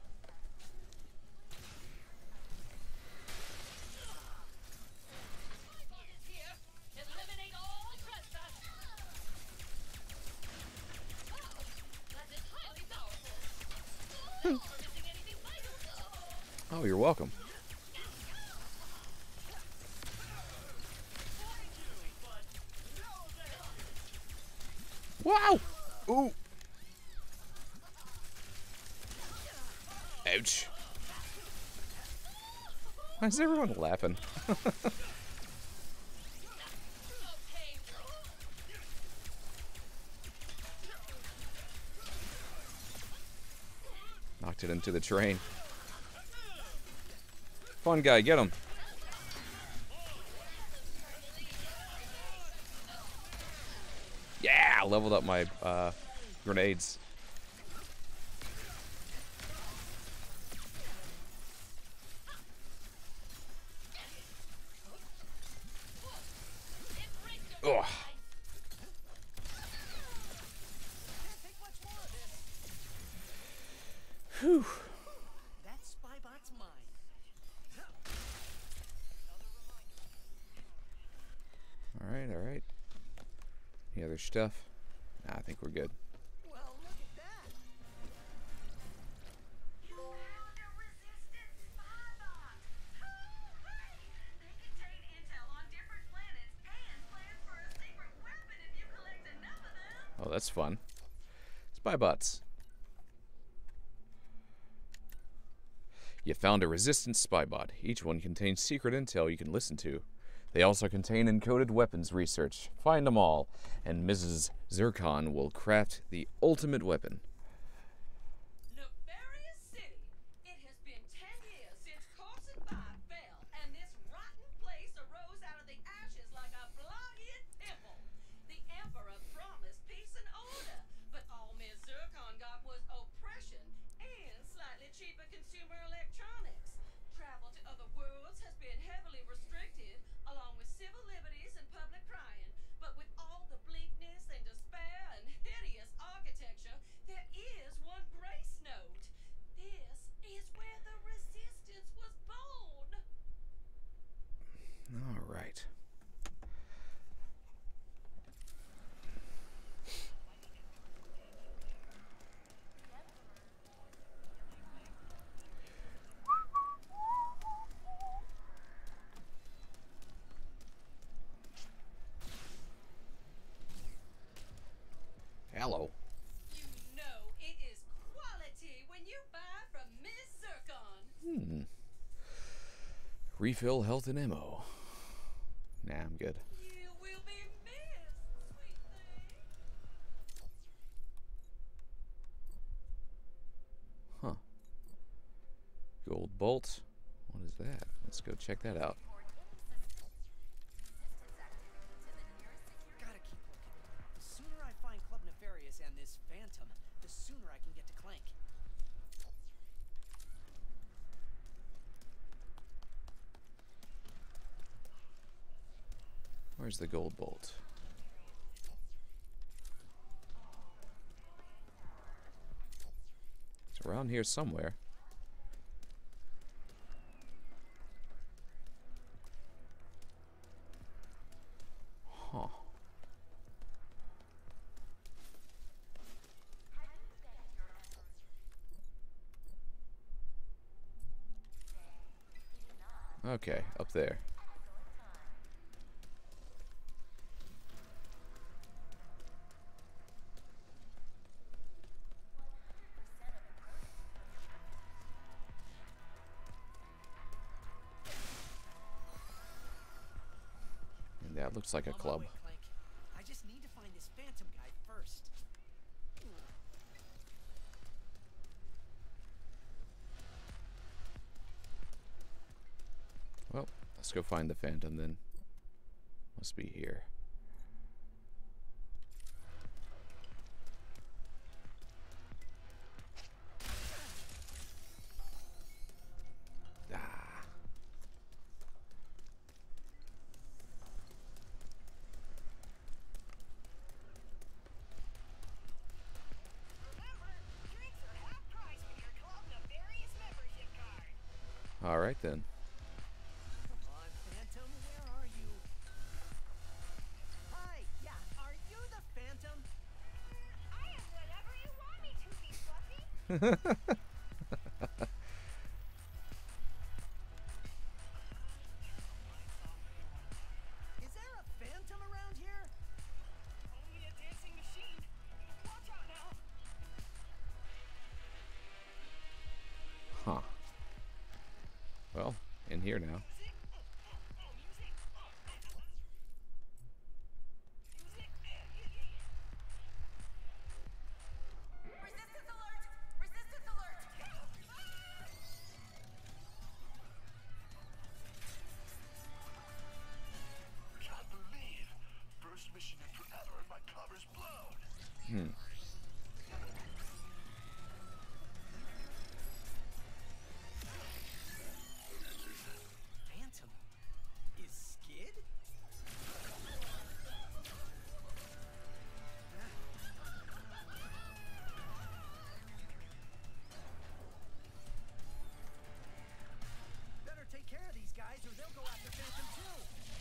Oh, you're welcome. Wow! Ooh! Ouch. Why is everyone laughing? Knocked it into the train. Fun guy, get him. Yeah, leveled up my uh, grenades. Ugh. Whew. That spybot's mine. Alright, alright. Any other stuff? Nah, I think we're good. Well, look at that. You found a resistant spybot. Hooray! They contain intel on different planets and plans for a secret weapon if you collect enough of them. Oh, that's fun. Spy bots. You found a resistant spy bot. Each one contains secret intel you can listen to. They also contain encoded weapons research. Find them all, and Missus Zircon will craft the ultimate weapon. Nefarious City. It has been ten years since Corset Five fell, and this rotten place arose out of the ashes like a blood-hid pimple. The Emperor promised peace and order, but all Miz Zircon got was oppression and slightly cheaper consumer electronics. Travel to other worlds has been heavily restricted, along with civil liberties and public crying. But with all the bleakness and despair and hideous architecture, there is one grace note. This is where the resistance was born. All right. Hello. You Refill health and ammo. Nah, I'm good. You will be missed, sweet thing. Huh. Gold bolt. What is that? Let's go check that out. Gotta keep looking. The sooner I find Club Nefarious and this Phantom, the sooner I can get to Clank. Where's the gold bolt? It's around here somewhere. Huh. Okay, up there. And that looks like a On my club. way, Clank. I just need to find this Phantom guy first. Well, let's go find the Phantom then. Must be here. Ah. Remember, drinks are half price with your Club Nefarious membership card. All right then. Come on, Phantom, where are you? Hi, yeah, are you the Phantom? I am whatever you want me to be, Fluffy. Is there a Phantom around here? Only a dancing machine. Watch out now. Huh. Well, in here now. Music. Oh, music. Music. Resistance alert! Resistance alert! Can't believe. First mission in forever and my cover's blown. Hmm. Phantom? Is Skid? Better take care of these guys or they'll go after Phantom too.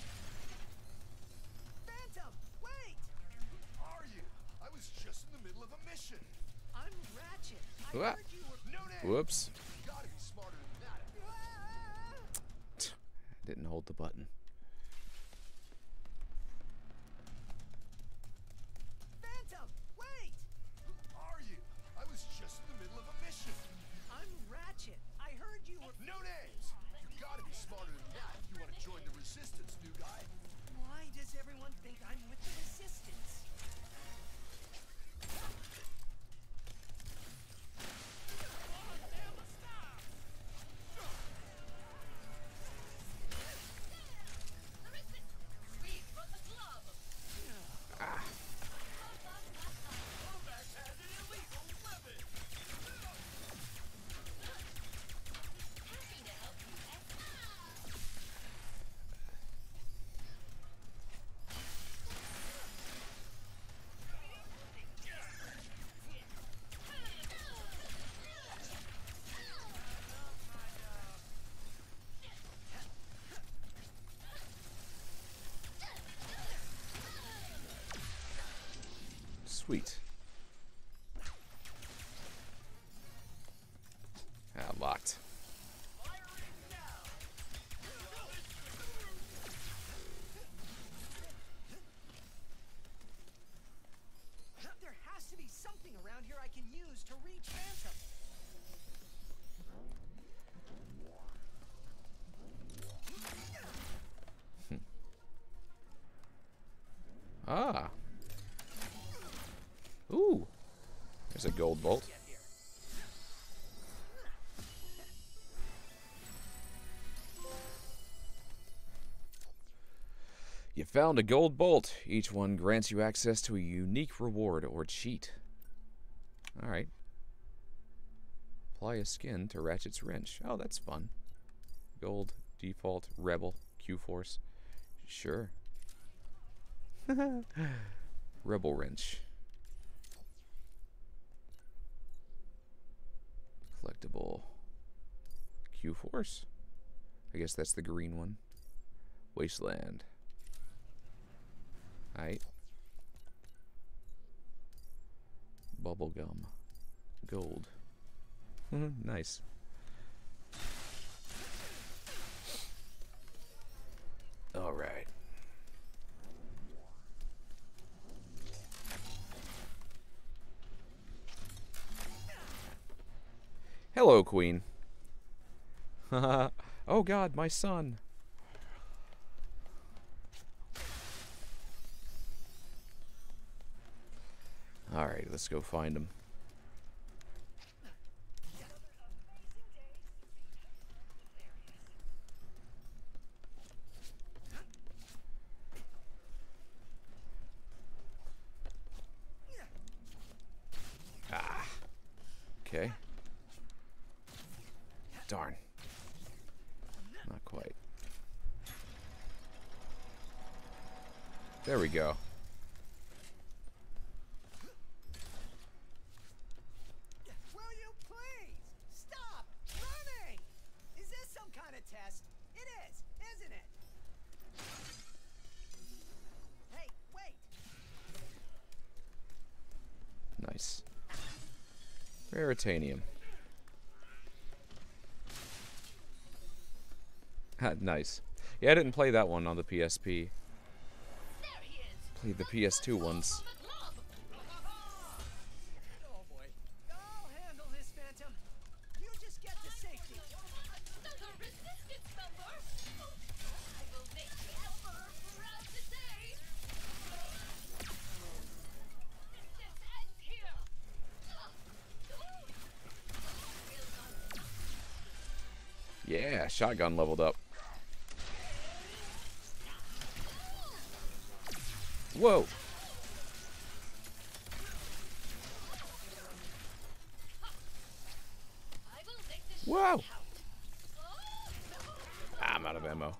Phantom, wait! Who are you? I was just in the middle of a mission. I'm Ratchet. I Wha- heard you were. No name. Whoops. You gotta be smarter than that. Ah! Didn't hold the button. Phantom, wait! Who are you? I was just in the middle of a mission. I'm Ratchet. I heard you were. No names. You gotta be smarter than that if you want to join the resistance, new guy. Why does everyone think I'm with the Resistance? We run the club! Kovac has an illegal weapon. Happy to help you. Sweet. Ah, locked. There has to be something around here I can use to reach Phantom. Ah. Ooh. There's a gold bolt. You found a gold bolt. Each one grants you access to a unique reward or cheat. Alright. Apply a skin to Ratchet's wrench. Oh, that's fun. Gold, default, rebel, Q-force. Sure. Rebel wrench. Collectible. Q-force. I guess that's the green one. Wasteland. Alright. Bubblegum. Gold. Nice. Alright. Hello, Queen. Oh God, my son. Alright, let's go find him. Ah. Okay. Darn. Not quite. There we go. Will you please stop running? Is this some kind of test? It is, isn't it? Hey, wait. Nice. Veritanium. Nice. Yeah, I didn't play that one on the P S P. Played the P S two ones. Oh boy. I'll handle this, Phantom. You just get to safety. The resistance number. I will make the Emperor proud today. This ends here. Yeah, shotgun leveled up. Whoa. Whoa. I'm out of ammo.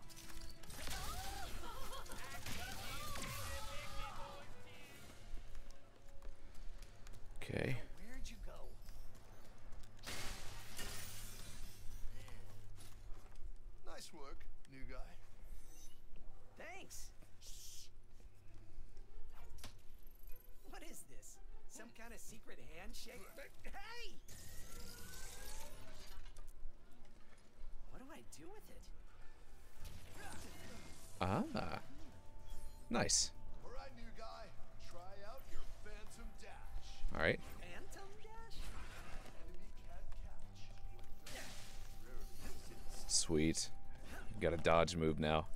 Okay. Where'd you go? Nice work, new guy. Thanks. What is this? Some kind of secret handshake? Hey! What do I do with it? Ah. Nice. All right, new guy. Try out your Phantom Dash. All right. Phantom Dash? Enemy can't catch. Sweet. Got a dodge move now.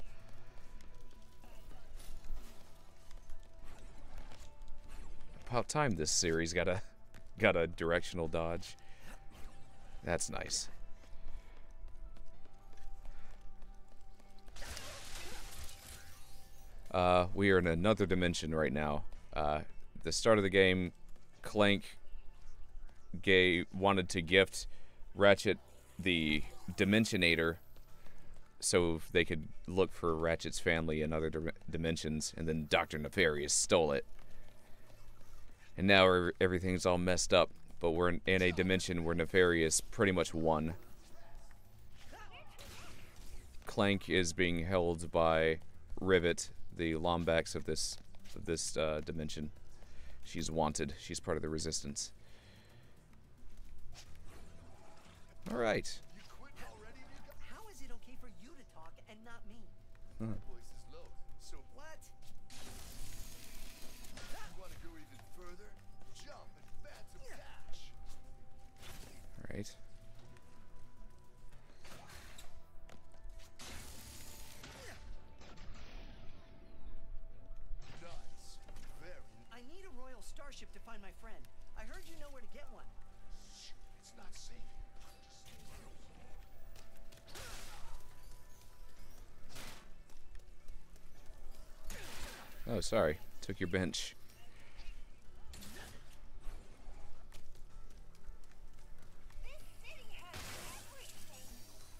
About time this series got a got a directional dodge. That's nice. Uh, we are in another dimension right now. Uh, the start of the game, Clank gay wanted to gift Ratchet the Dimensionator so they could look for Ratchet's family in other dim dimensions, and then Doctor Nefarious stole it. And now er everything's all messed up, but we're in, in a dimension where Nefarious pretty much won. Clank is being held by Rivet, the Lombax of this of this uh, dimension. She's wanted. She's part of the Resistance. All right. You quit already, new guy? How is it okay for you to talk and not me? My voice is low, so What? you want to go even further? Jump and Phantom Dash. All right. Nice. starship to find my friend. I heard you know where to get one. Shh, it's not safe here. Just Oh, sorry. Took your bench. This city has everything.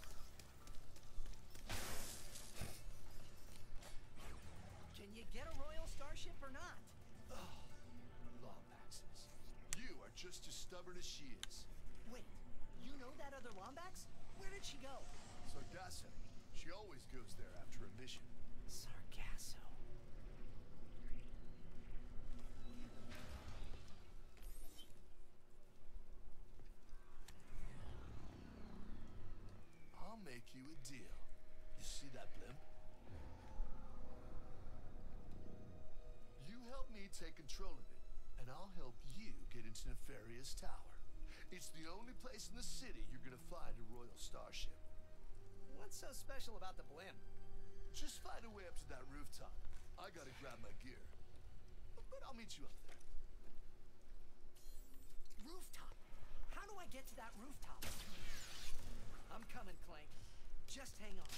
Can you get a royal starship or not? Lombaxes. You are just as stubborn as she is. Wait, you know that other Lombax? Where did she go? Sargasso. She always goes there after a mission. Sargasso. I'll make you a deal. You see that blimp? You help me take control of it, and I'll help you get into Nefarious Tower. It's the only place in the city you're gonna find a royal starship. What's so special about the blimp? Just find a way up to that rooftop. I gotta grab my gear. But I'll meet you up there. Rooftop. How do I get to that rooftop? I'm coming, Clank. Just hang on.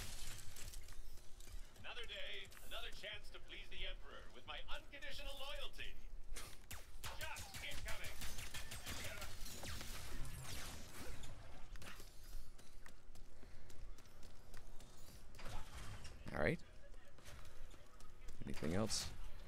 Another day, another chance to please the Emperor with my unconditional loyalty. Shots incoming. All right. Anything else?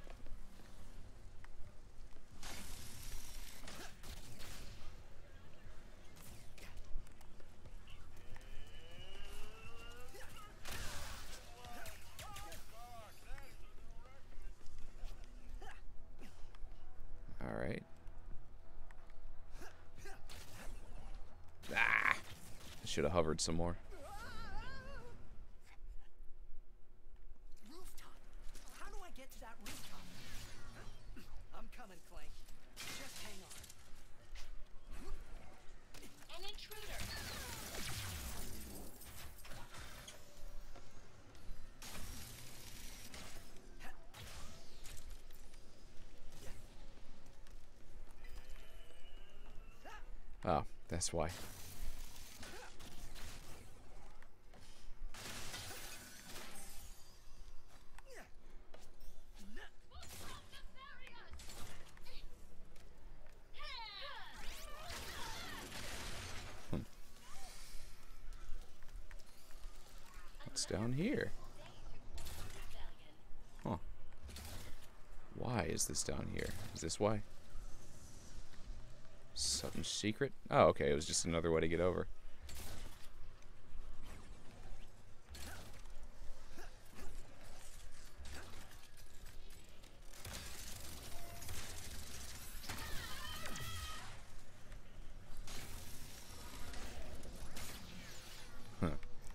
All right. Ah! I should have hovered some more. Rooftop. How do I get to that rooftop? I'm coming, Clank. Just hang on. An intruder. Oh, that's why. Hmm. What's down here? Huh. Why is this down here? Is this why? Something secret? Oh, okay. It was just another way to get over. Huh.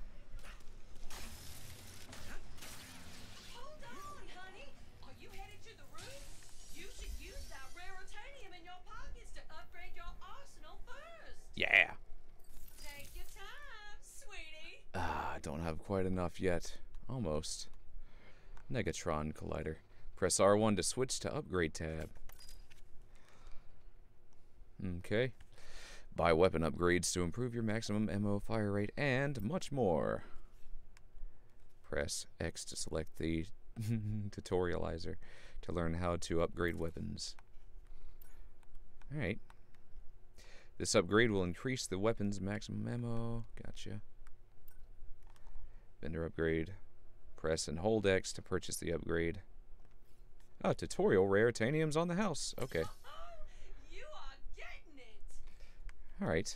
Hold on, honey. Are you headed to the roof? You should use that raritanium in your pockets to upgrade your arsenal first. Yeah. Take your time, sweetie. Ah, I don't have quite enough yet. Almost. Negatron Collider. Press R one to switch to upgrade tab. Okay. Buy weapon upgrades to improve your maximum ammo fire rate and much more. Press X to select the tutorializer to learn how to upgrade weapons. Alright. This upgrade will increase the weapon's maximum ammo. Gotcha. Vendor upgrade. Press and hold X to purchase the upgrade. Oh, tutorial. Raritanium's on the house. Okay. Oh, you are getting it. Alright.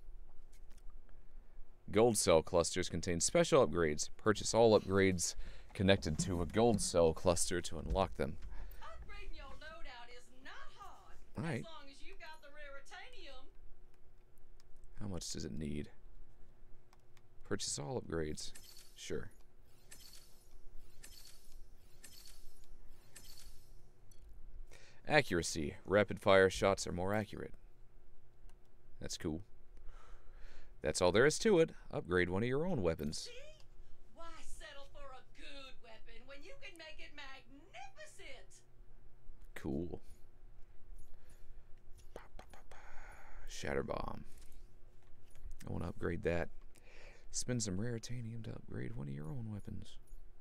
Gold cell clusters contain special upgrades. Purchase all upgrades connected to a gold cell cluster to unlock them. Upgrading your loadout is not hard. Alright. As long as you got the raritanium. How much does it need? Purchase all upgrades. Sure. Accuracy. Rapid fire shots are more accurate. That's cool. That's all there is to it. Upgrade one of your own weapons. See? Why settle for a good weapon when you can make it magnificent? Cool. Shatter Bomb. I want to upgrade that. Spend some rare titanium to upgrade one of your own weapons.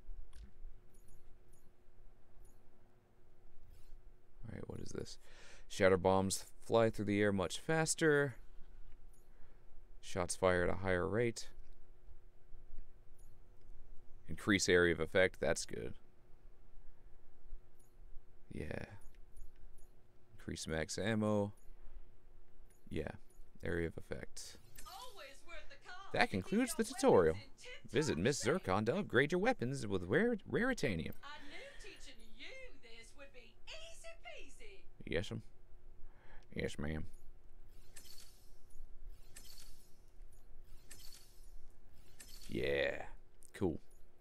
Alright, what is this? Shatter bombs fly through the air much faster. Shots fire at a higher rate. Increase area of effect, that's good. Yeah. Increase max ammo. Yeah, area of effect. That concludes the tutorial. Visit Miss Zircon to upgrade your weapons with rare raritanium. I knew teaching you this would be easy peasy. Yes, ma'am. Yes, ma'am. Yeah, cool.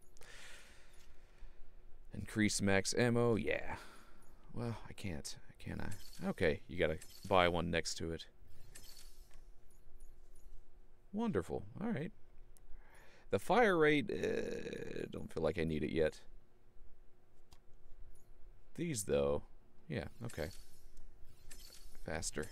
Increase max ammo. Yeah. Well, I can't. Can I? Okay, you gotta buy one next to it. Wonderful. All right. The fire rate, uh, don't feel like I need it yet. These, though, yeah, okay. Faster.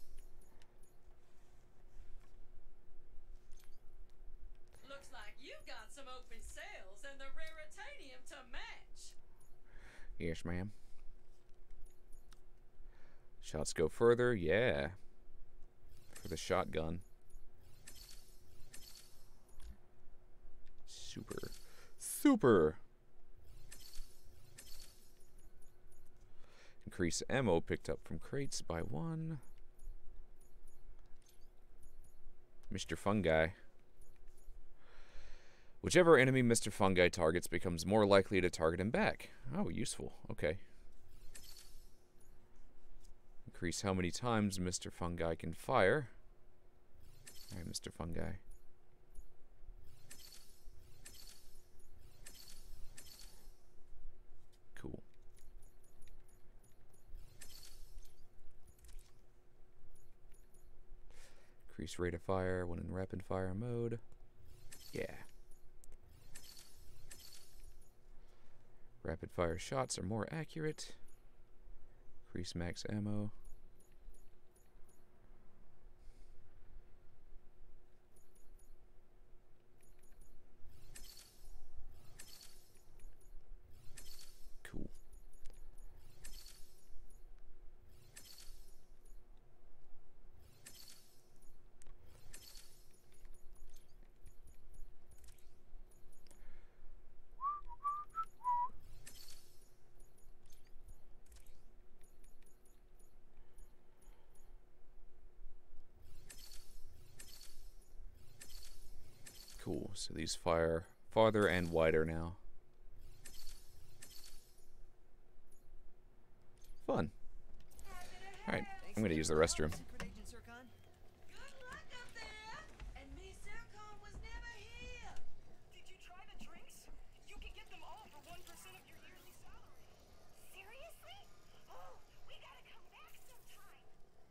Looks like you've got some open sales and the raritanium to match. Yes, ma'am. Shots go further, yeah. For the shotgun. Super. Super! Increase ammo picked up from crates by one. Mister Fungi. Whichever enemy Mister Fungi targets becomes more likely to target him back. Oh, useful. Okay. Increase how many times Mister Fungi can fire. Alright, Mister Fungi. Cool. Increase rate of fire when in rapid fire mode. Yeah. Rapid fire shots are more accurate. Increase max ammo. Cool. Cool, so these fire farther and wider now. Fun. Alright, I'm gonna use the restroom. Secret Agent Zircon? Good luck up there. And Miss Zircon was never here. Did you try the drinks? You can get them all for one percent of your yearly salary. Seriously? Oh, we gotta come back sometime.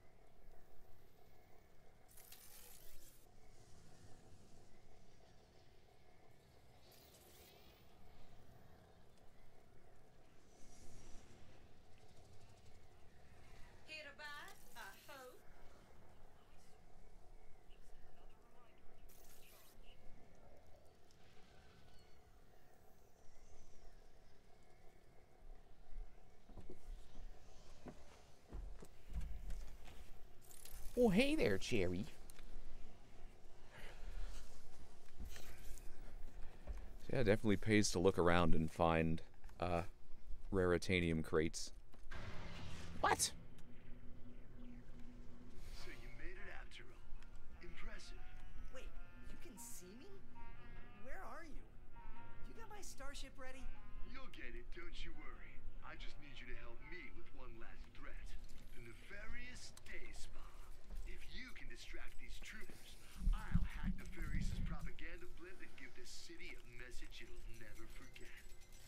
Here to buy, I hope. Oh, hey there, Cherry. Yeah, it definitely pays to look around and find uh, raritanium crates. What? So you made it after all. Impressive. Wait, you can see me? Where are you? You got my starship ready? You'll get it, don't you worry. I just need you to help me with one last threat. The nefarious day spa. If you can distract these troopers, I'll hack Nefarious' propaganda blip and give this city a message it'll never forget.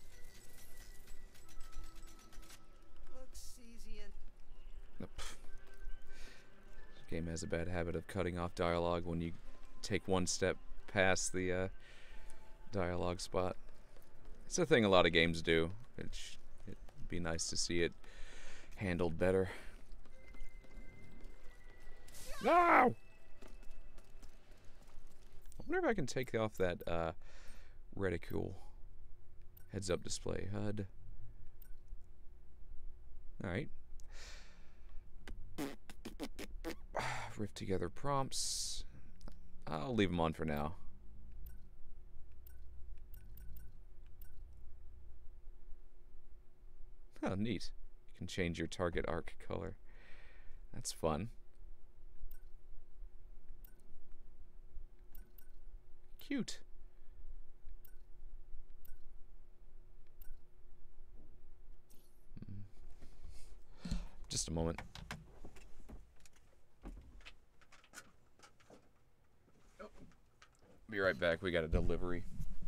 Looks easy and... Pff. This game has a bad habit of cutting off dialogue when you take one step past the uh, dialogue spot. It's a thing a lot of games do. It sh it'd be nice to see it handled better. No! I wonder if I can take off that uh, reticule. Heads-up display. H U D. Alright. Rift together prompts. I'll leave them on for now. Oh, neat. You can change your target arc color. That's fun. Cute. Just a moment. Be right back. We got a delivery.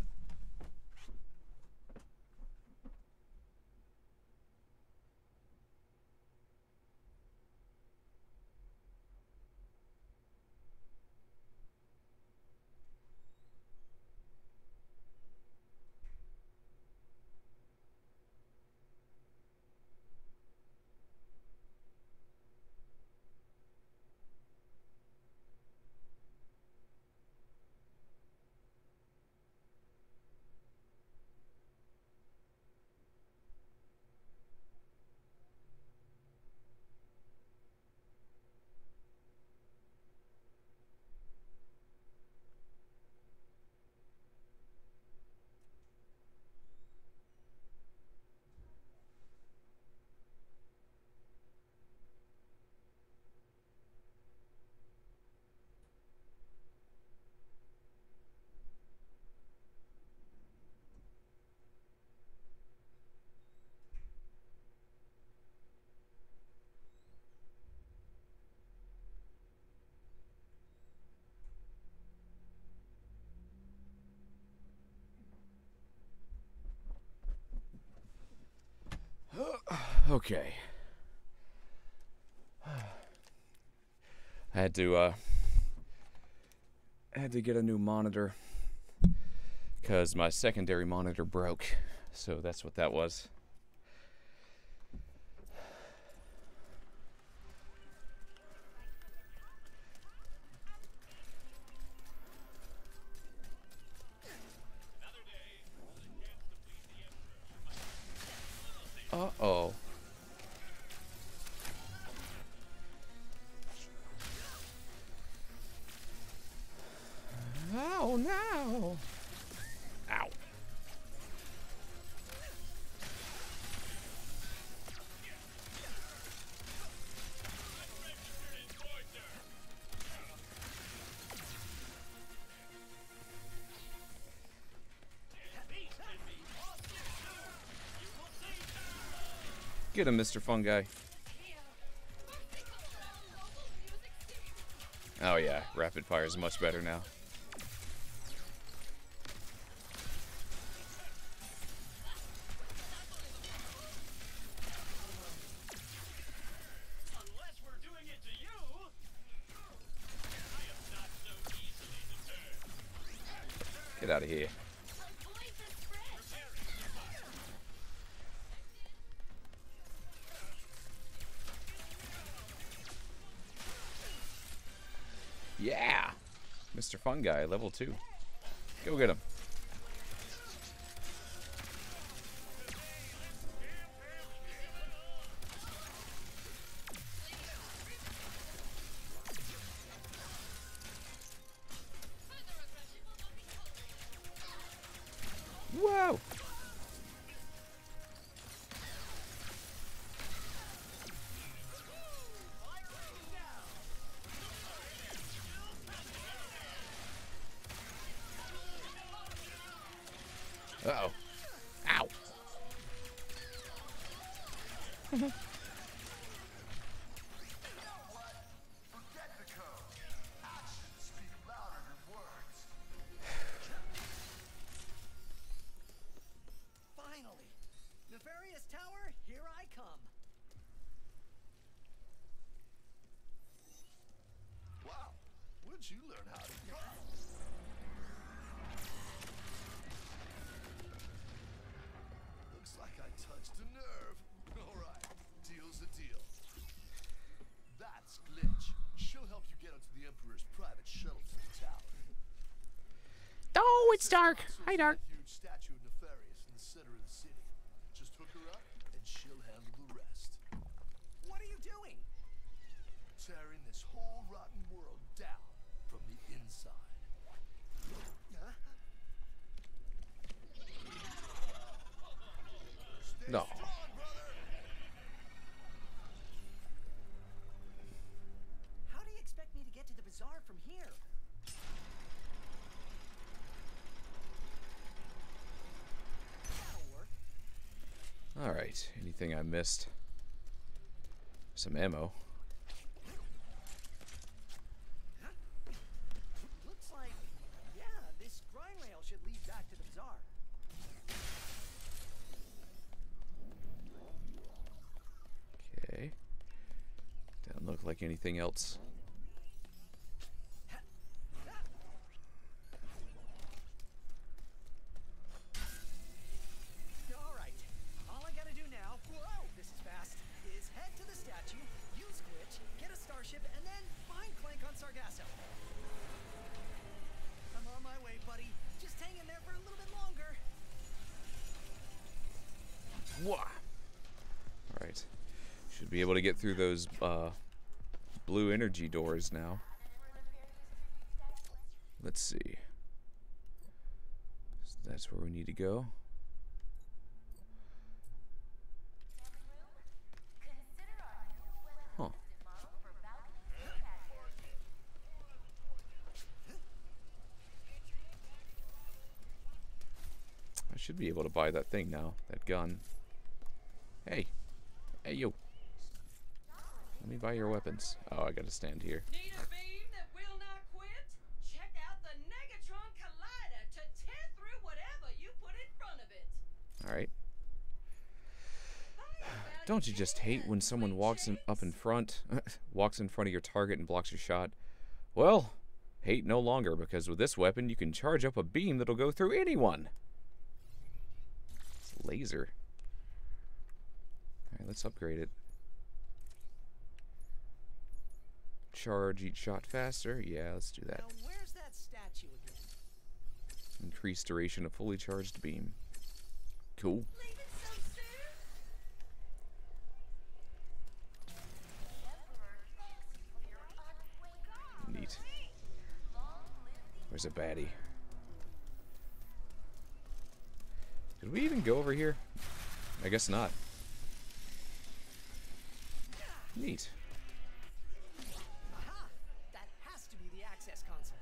Okay. I had to, uh, I had to get a new monitor because my secondary monitor broke. So that's what that was. Uh-oh. Oh, no. Ow. Get him, Mister Fungi. Oh yeah, rapid fire is much better now. Unless we're doing it to you, I am not so easily deterred. Get out of here. Yeah! Mister Fungi, level two. Go get him. Whoa! Uh-oh. Ow. Forget the code. Actions speak louder than words. Finally! Nefarious Tower, here I come. Wow, where'd you learn how to go? Looks like I touched a nerve. All right, deal's a deal. That's glitch. Show She'll help you get onto the Emperor's private shuttle to the tower. Oh, it's Access dark. console's Hi, in dark. that huge statue of Nefarious in the center of the city. Just hook her up, and she'll handle the rest. What are you doing? Tearing this whole rotten world down from the inside. Huh? Stay No. strong, brother. How do you expect me to get to the bazaar from here? That'll work. All right. Anything I missed? Some ammo. Looks like, yeah, this grind rail should lead back to the bazaar. Okay. Doesn't look like anything else. All right. All I gotta do now, whoa, this is fast, is head to the statue, use glitch, get a starship, and then find Clank on Sargasso. I'm on my way, buddy. Just hang in there for a little bit longer. Wah. All right. Should be able to get through those uh, blue energy doors now. Let's see. So that's where we need to go. Huh. I should be able to buy that thing now, that gun. Hey. Hey, you. Let me buy your weapons. Oh, I gotta stand here. Need a beam that will not quit? Check out the Negatron Collider to tear through whatever you put in front of it. Alright. Don't you just hate when someone walks in, up in front, walks in front of your target and blocks your shot? Well, hate no longer, because with this weapon you can charge up a beam that'll go through anyone. It's a laser. Alright, let's upgrade it. Charge each shot faster. Yeah, let's do that. Now, where's that statue again? Increased duration of fully charged beam. Cool. Leaving so soon? Neat. Where's a baddie? Did we even go over here? I guess not. Neat. Aha! That has to be the access console.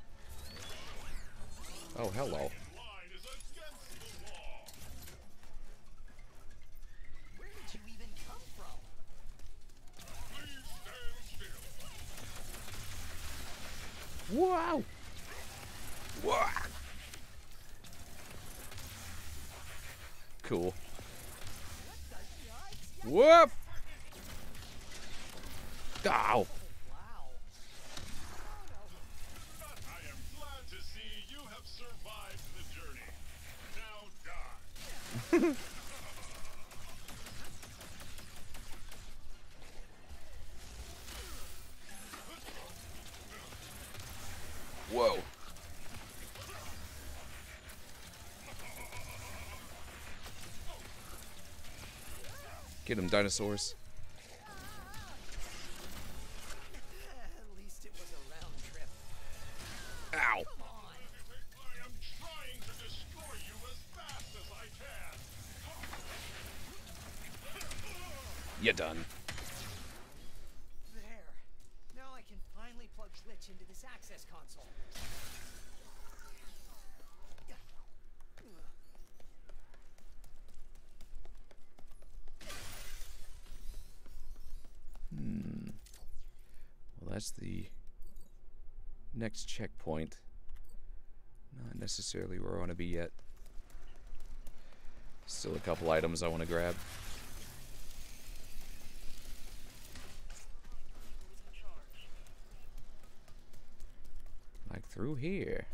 Oh, hello. Line is against the wall. Where did you even come from? Please stand still. Wow! Wow! Cool. Whoop! Ow! Wow. I am glad to see you have survived the journey. Now die. Whoa! Get him, dinosaurs. At least it was a round trip. Ow! Come on. I am trying to destroy you as fast as I can. You done. There. Now I can finally plug glitch into this access console. Hmm. Well, that's the next checkpoint. Not necessarily where I want to be yet. Still a couple items I want to grab. Like through here.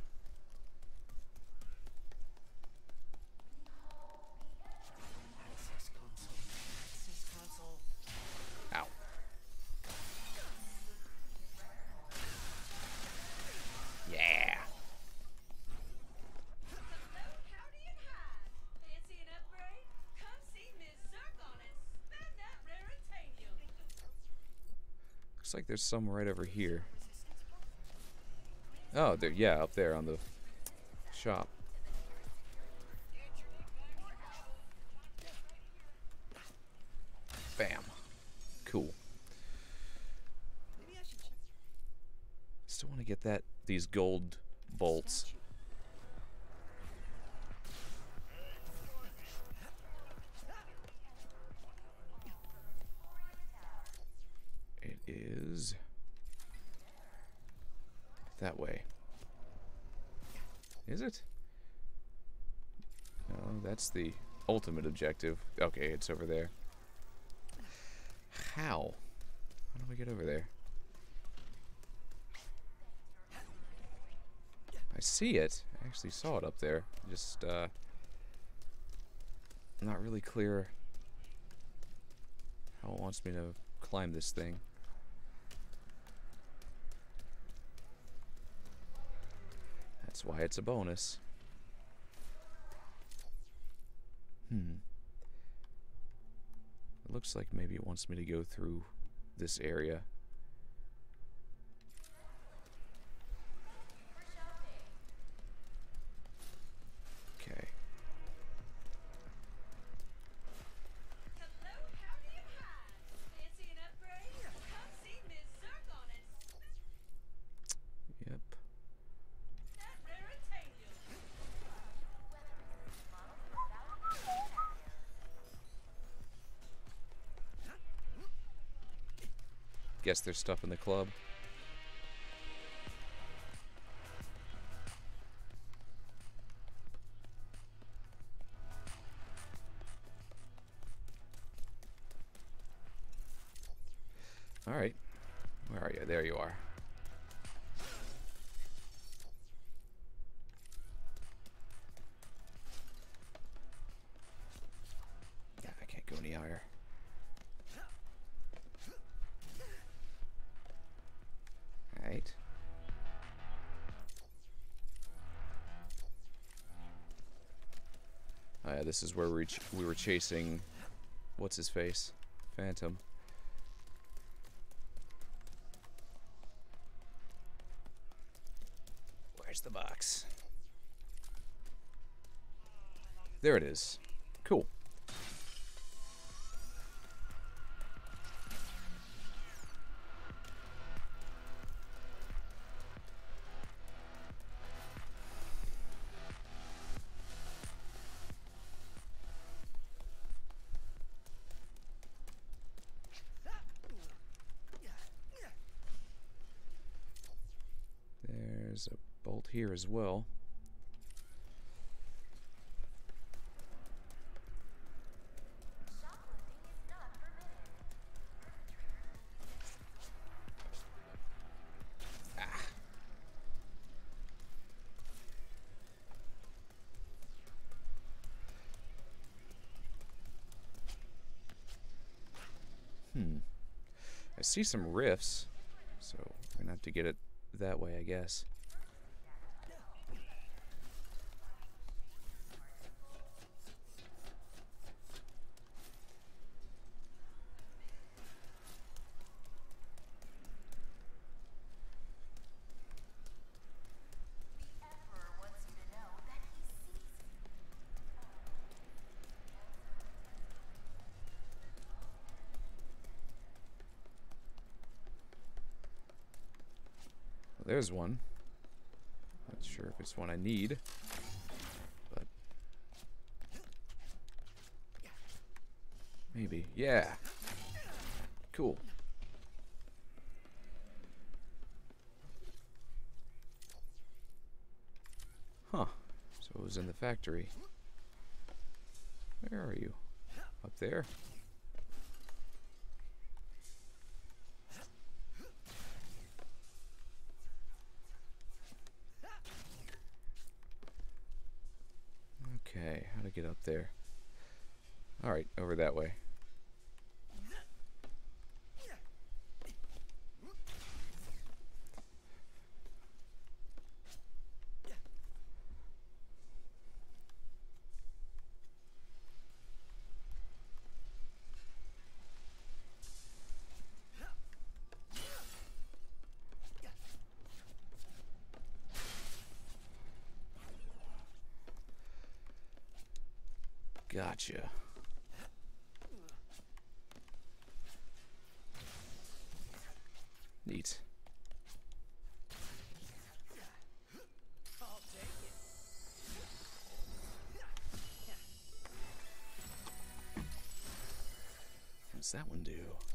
Access console. Access console. Ow. Looks like there's some right over here. Oh, there, yeah, up there on the shop. Bam. Cool. Maybe I should check. Still want to get that these gold bolts. It is that way. Is it? No, that's the ultimate objective. Okay, it's over there. How? How do we get over there? I see it. I actually saw it up there. Just, uh... not really clear how it wants me to climb this thing. That's why it's a bonus. Hmm. It looks like maybe it wants me to go through this area. Okay. Hello, how do you hide? Fancy an upgrade? Come see Miss Zircon and Yep. that Raritanium. Guess there's stuff in the club. Alright. Where are you? There you are. Yeah, I can't go any higher. Alright. Oh yeah, this is where we, ch we were chasing... What's his face? Phantom. Where's the box? There it is. Cool. There's a bolt here as well. Ah. Hmm. I see some rifts, so I'm gonna have to get it that way, I guess. There's one. Not sure if it's one I need, but maybe. Yeah. Cool. Huh. So it was in the factory. Where are you? Up there? Okay, how to get up there? Alright, over that way. Gotcha. Neat. I'll take it. What's that one do?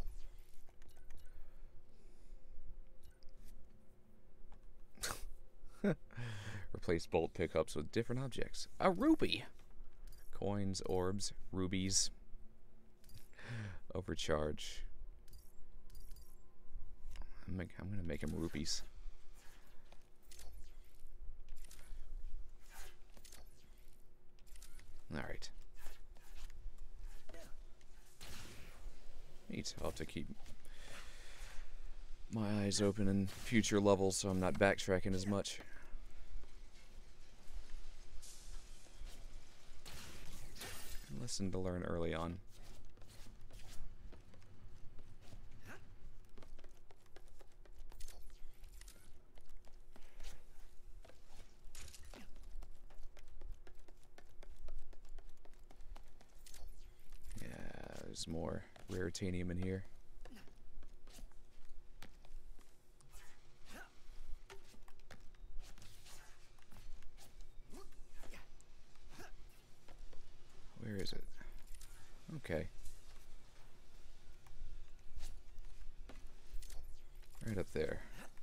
Replace bolt pickups with different objects. A rupee. Coins, orbs, rubies. Overcharge. I'm, make, I'm gonna make him rupees. Alright. Neat. I'll have to keep my eyes open in future levels so I'm not backtracking as much. Lesson to learn early on. Yeah, there's more raritanium in here. Where is it? Okay. Right up there.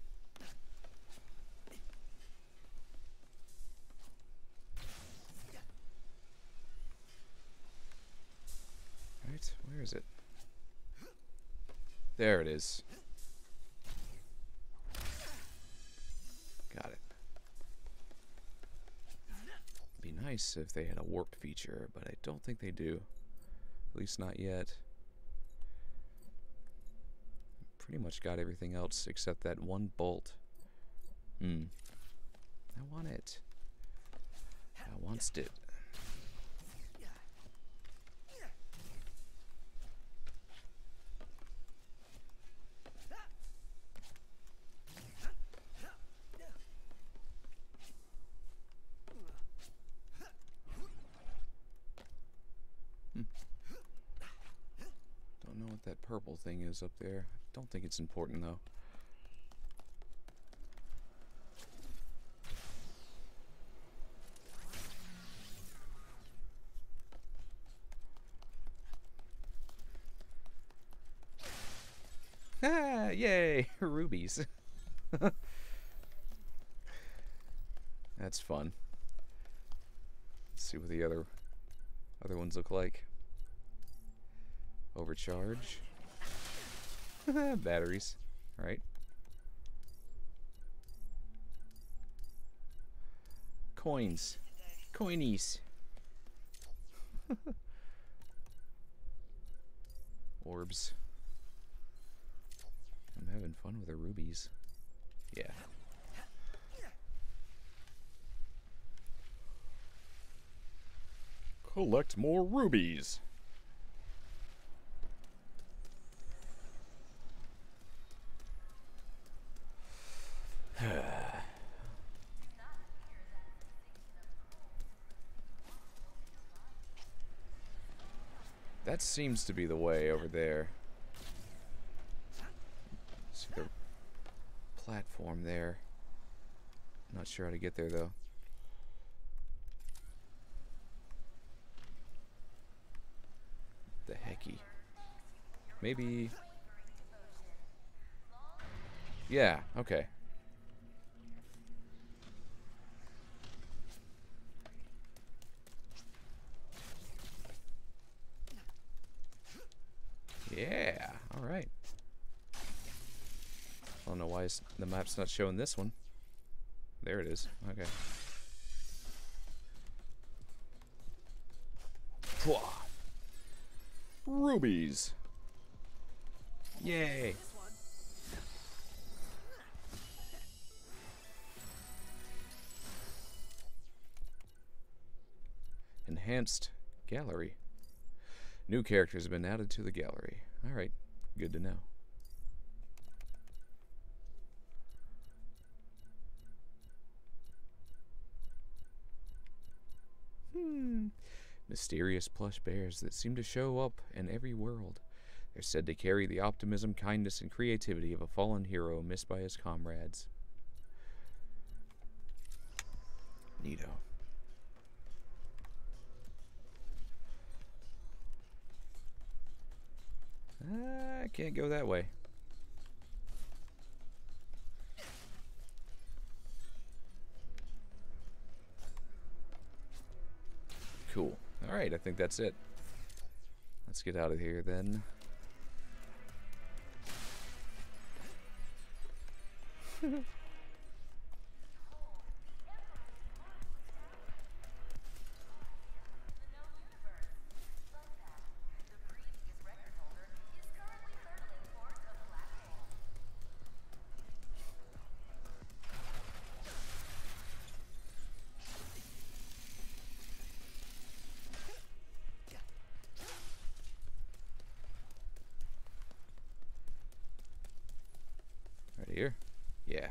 Right, where is it? There it is. Got it. Be nice if they had a warp feature, but I don't think they do. At least not yet. Pretty much got everything else except that one bolt. Hmm. I want it. I wants it. Don't know what that purple thing is up there. Don't think it's important though. Ah, yay, rubies. That's fun. Let's see what the other other ones look like. Overcharge. Batteries, right? Coins. Coinies. Orbs. I'm having fun with the rubies. Yeah. Collect more rubies. That seems to be the way over there. See the platform there. Not sure how to get there though. The hecky. Maybe. Yeah, okay. Yeah, alright. I don't know why the map's not showing this one. There it is. Okay. Pwah. Rubies. Yay. Enhanced gallery. New characters have been added to the gallery. Alright, good to know. Hmm. Mysterious plush bears that seem to show up in every world. They're said to carry the optimism, kindness, and creativity of a fallen hero missed by his comrades. Neato. I can't go that way. Cool. Alright, I think that's it. Let's get out of here then. Right here? Yeah.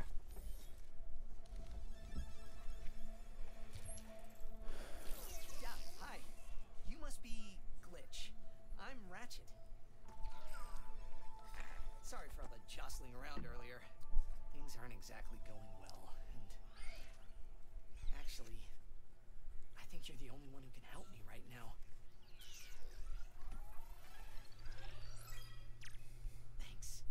Yeah, hi. You must be Glitch. I'm Ratchet. Sorry for all the jostling around earlier. Things aren't exactly going well, and actually, I think you're the only one who can help me right now. Thanks.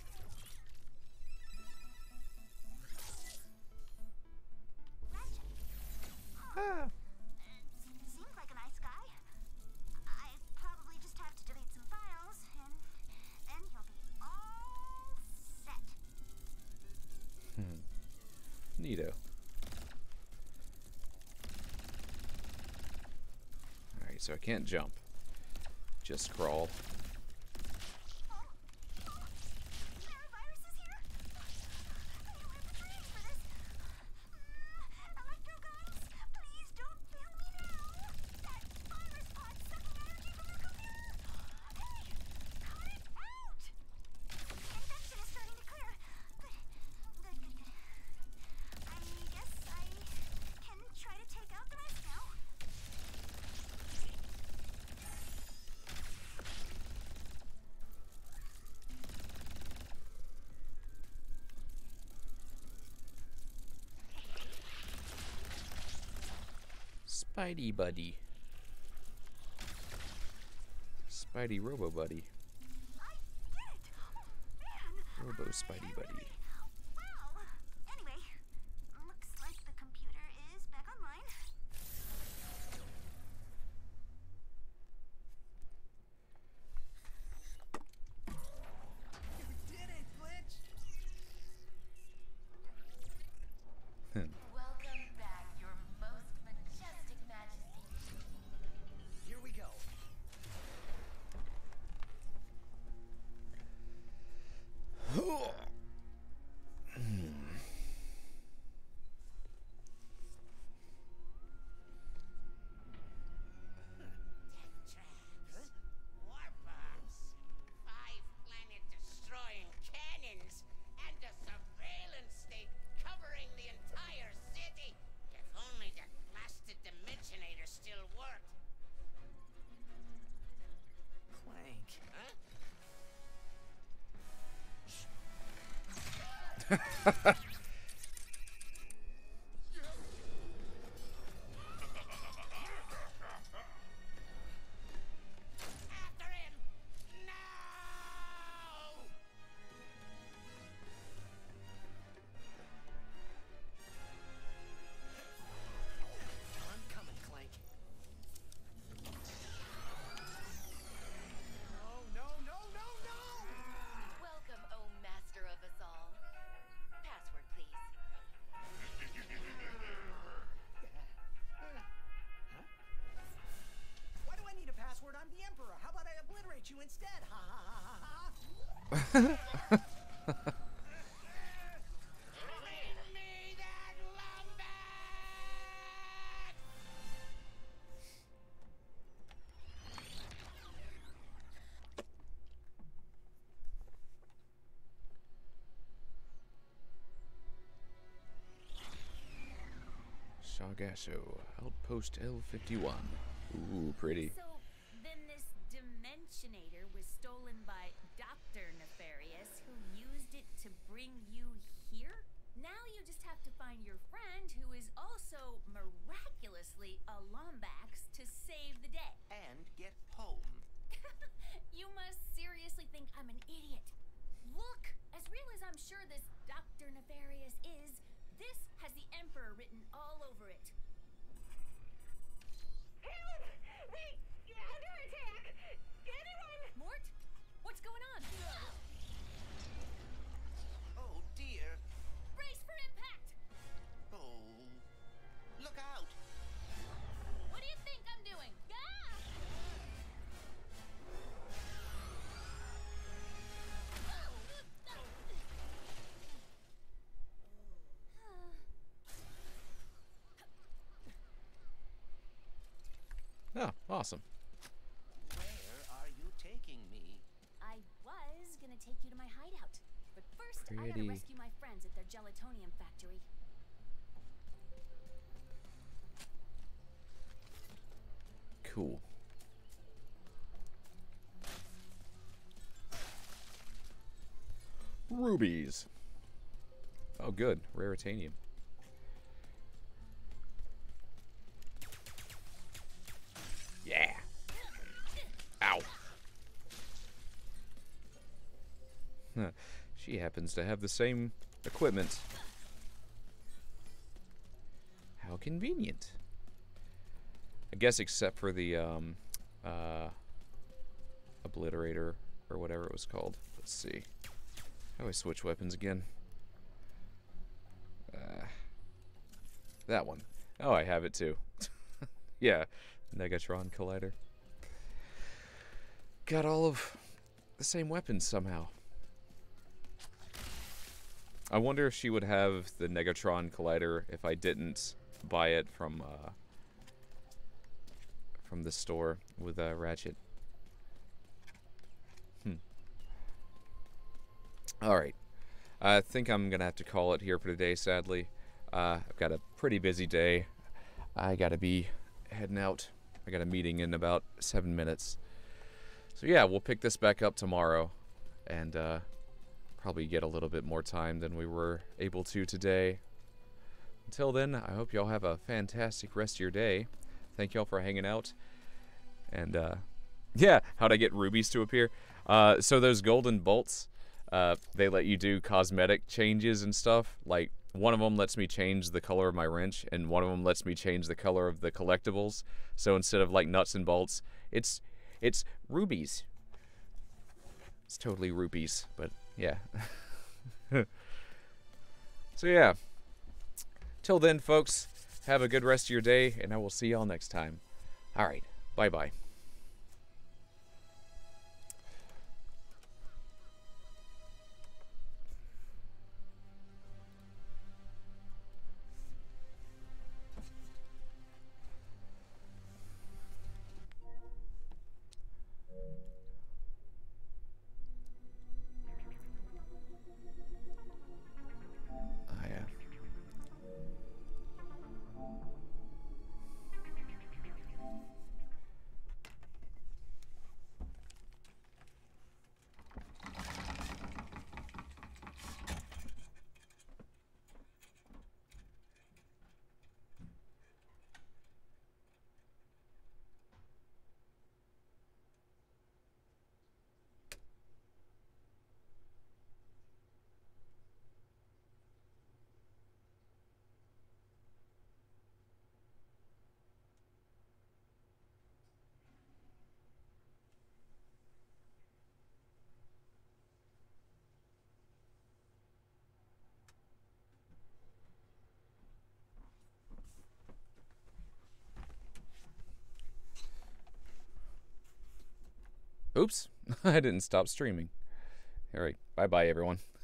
Ah. Seems like a nice guy. I probably just have to delete some files, and then he'll be all set. Hmm. Neato. Alright, so I can't jump. Just crawl. Oh, oh, there are viruses here? I don't have the training for this. Mm, Electro guns, please don't fail me now. That virus pod's sucking energy from the computer. Hey, cut it out. The infection is starting to clear. Good, good, good, good. I guess I can try to take out the rest now. Spidey buddy. Spidey Robo buddy. I did it! Oh, man! Robo Spidey buddy. Wow! Anyway, looks like the computer is back online. You did it, Glitch! Welcome back, your most majestic majesty. Here we go. Traps, war bombs, five planet-destroying cannons, and a surveillance state covering the entire city. If only that blasted Dimensionator still worked. Clank. Huh? After him! No! I'm coming, Clank. Oh, no, no, no, no! Welcome, oh master of us all. Password, please. Huh? Why do I need a password? I'm the Emperor. How about I obliterate you instead? Ha ha ha ha ha! Bring me that lumber! Sargasso, Outpost L fifty-one. Ooh, pretty. So then this Dimensionator was stolen by Doctor Nefarious, who used it to bring you here? Now you just have to find your friend, who is also miraculously a Lombax, to save the day. And get home. You must seriously think I'm an idiot. Look, as real as I'm sure this Doctor Nefarious is, this has the Emperor written all over it. Help! We under attack! Anyone? Mort? What's going on? Oh dear. Brace for impact! Oh. Look out. What do you think I'm doing? Ah! Oh, awesome. Where are you taking me? I was gonna take you to my hideout, but first I gotta Pretty. rescue my friends at their gelatonium factory. Cool. Rubies. Oh, good. Raritanium. Yeah. Ow. Huh. She happens to have the same equipment. How convenient. I guess except for the um, uh, obliterator or whatever it was called. Let's see. How do I switch weapons again? Uh, that one. Oh, I have it too. Yeah, Negatron Collider. Got all of the same weapons somehow. I wonder if she would have the Negatron Collider if I didn't buy it from uh, from the store with uh, Ratchet. Hmm. Alright. I think I'm going to have to call it here for today, sadly. Uh, I've got a pretty busy day. I got to be heading out. I got a meeting in about seven minutes. So yeah, we'll pick this back up tomorrow. And uh, probably get a little bit more time than we were able to today. Until then, I hope y'all have a fantastic rest of your day. Thank y'all for hanging out. And, uh, yeah, how'd I get rubies to appear? Uh, so those golden bolts, uh, they let you do cosmetic changes and stuff. Like, one of them lets me change the color of my wrench, and one of them lets me change the color of the collectibles. So instead of, like, nuts and bolts, it's, it's rubies. It's totally rupees, but, yeah. So, yeah. Till then, folks, have a good rest of your day, and I will see y'all next time. Alright, bye-bye. Oh, yeah. Oops, I didn't stop streaming. All right, bye-bye, everyone.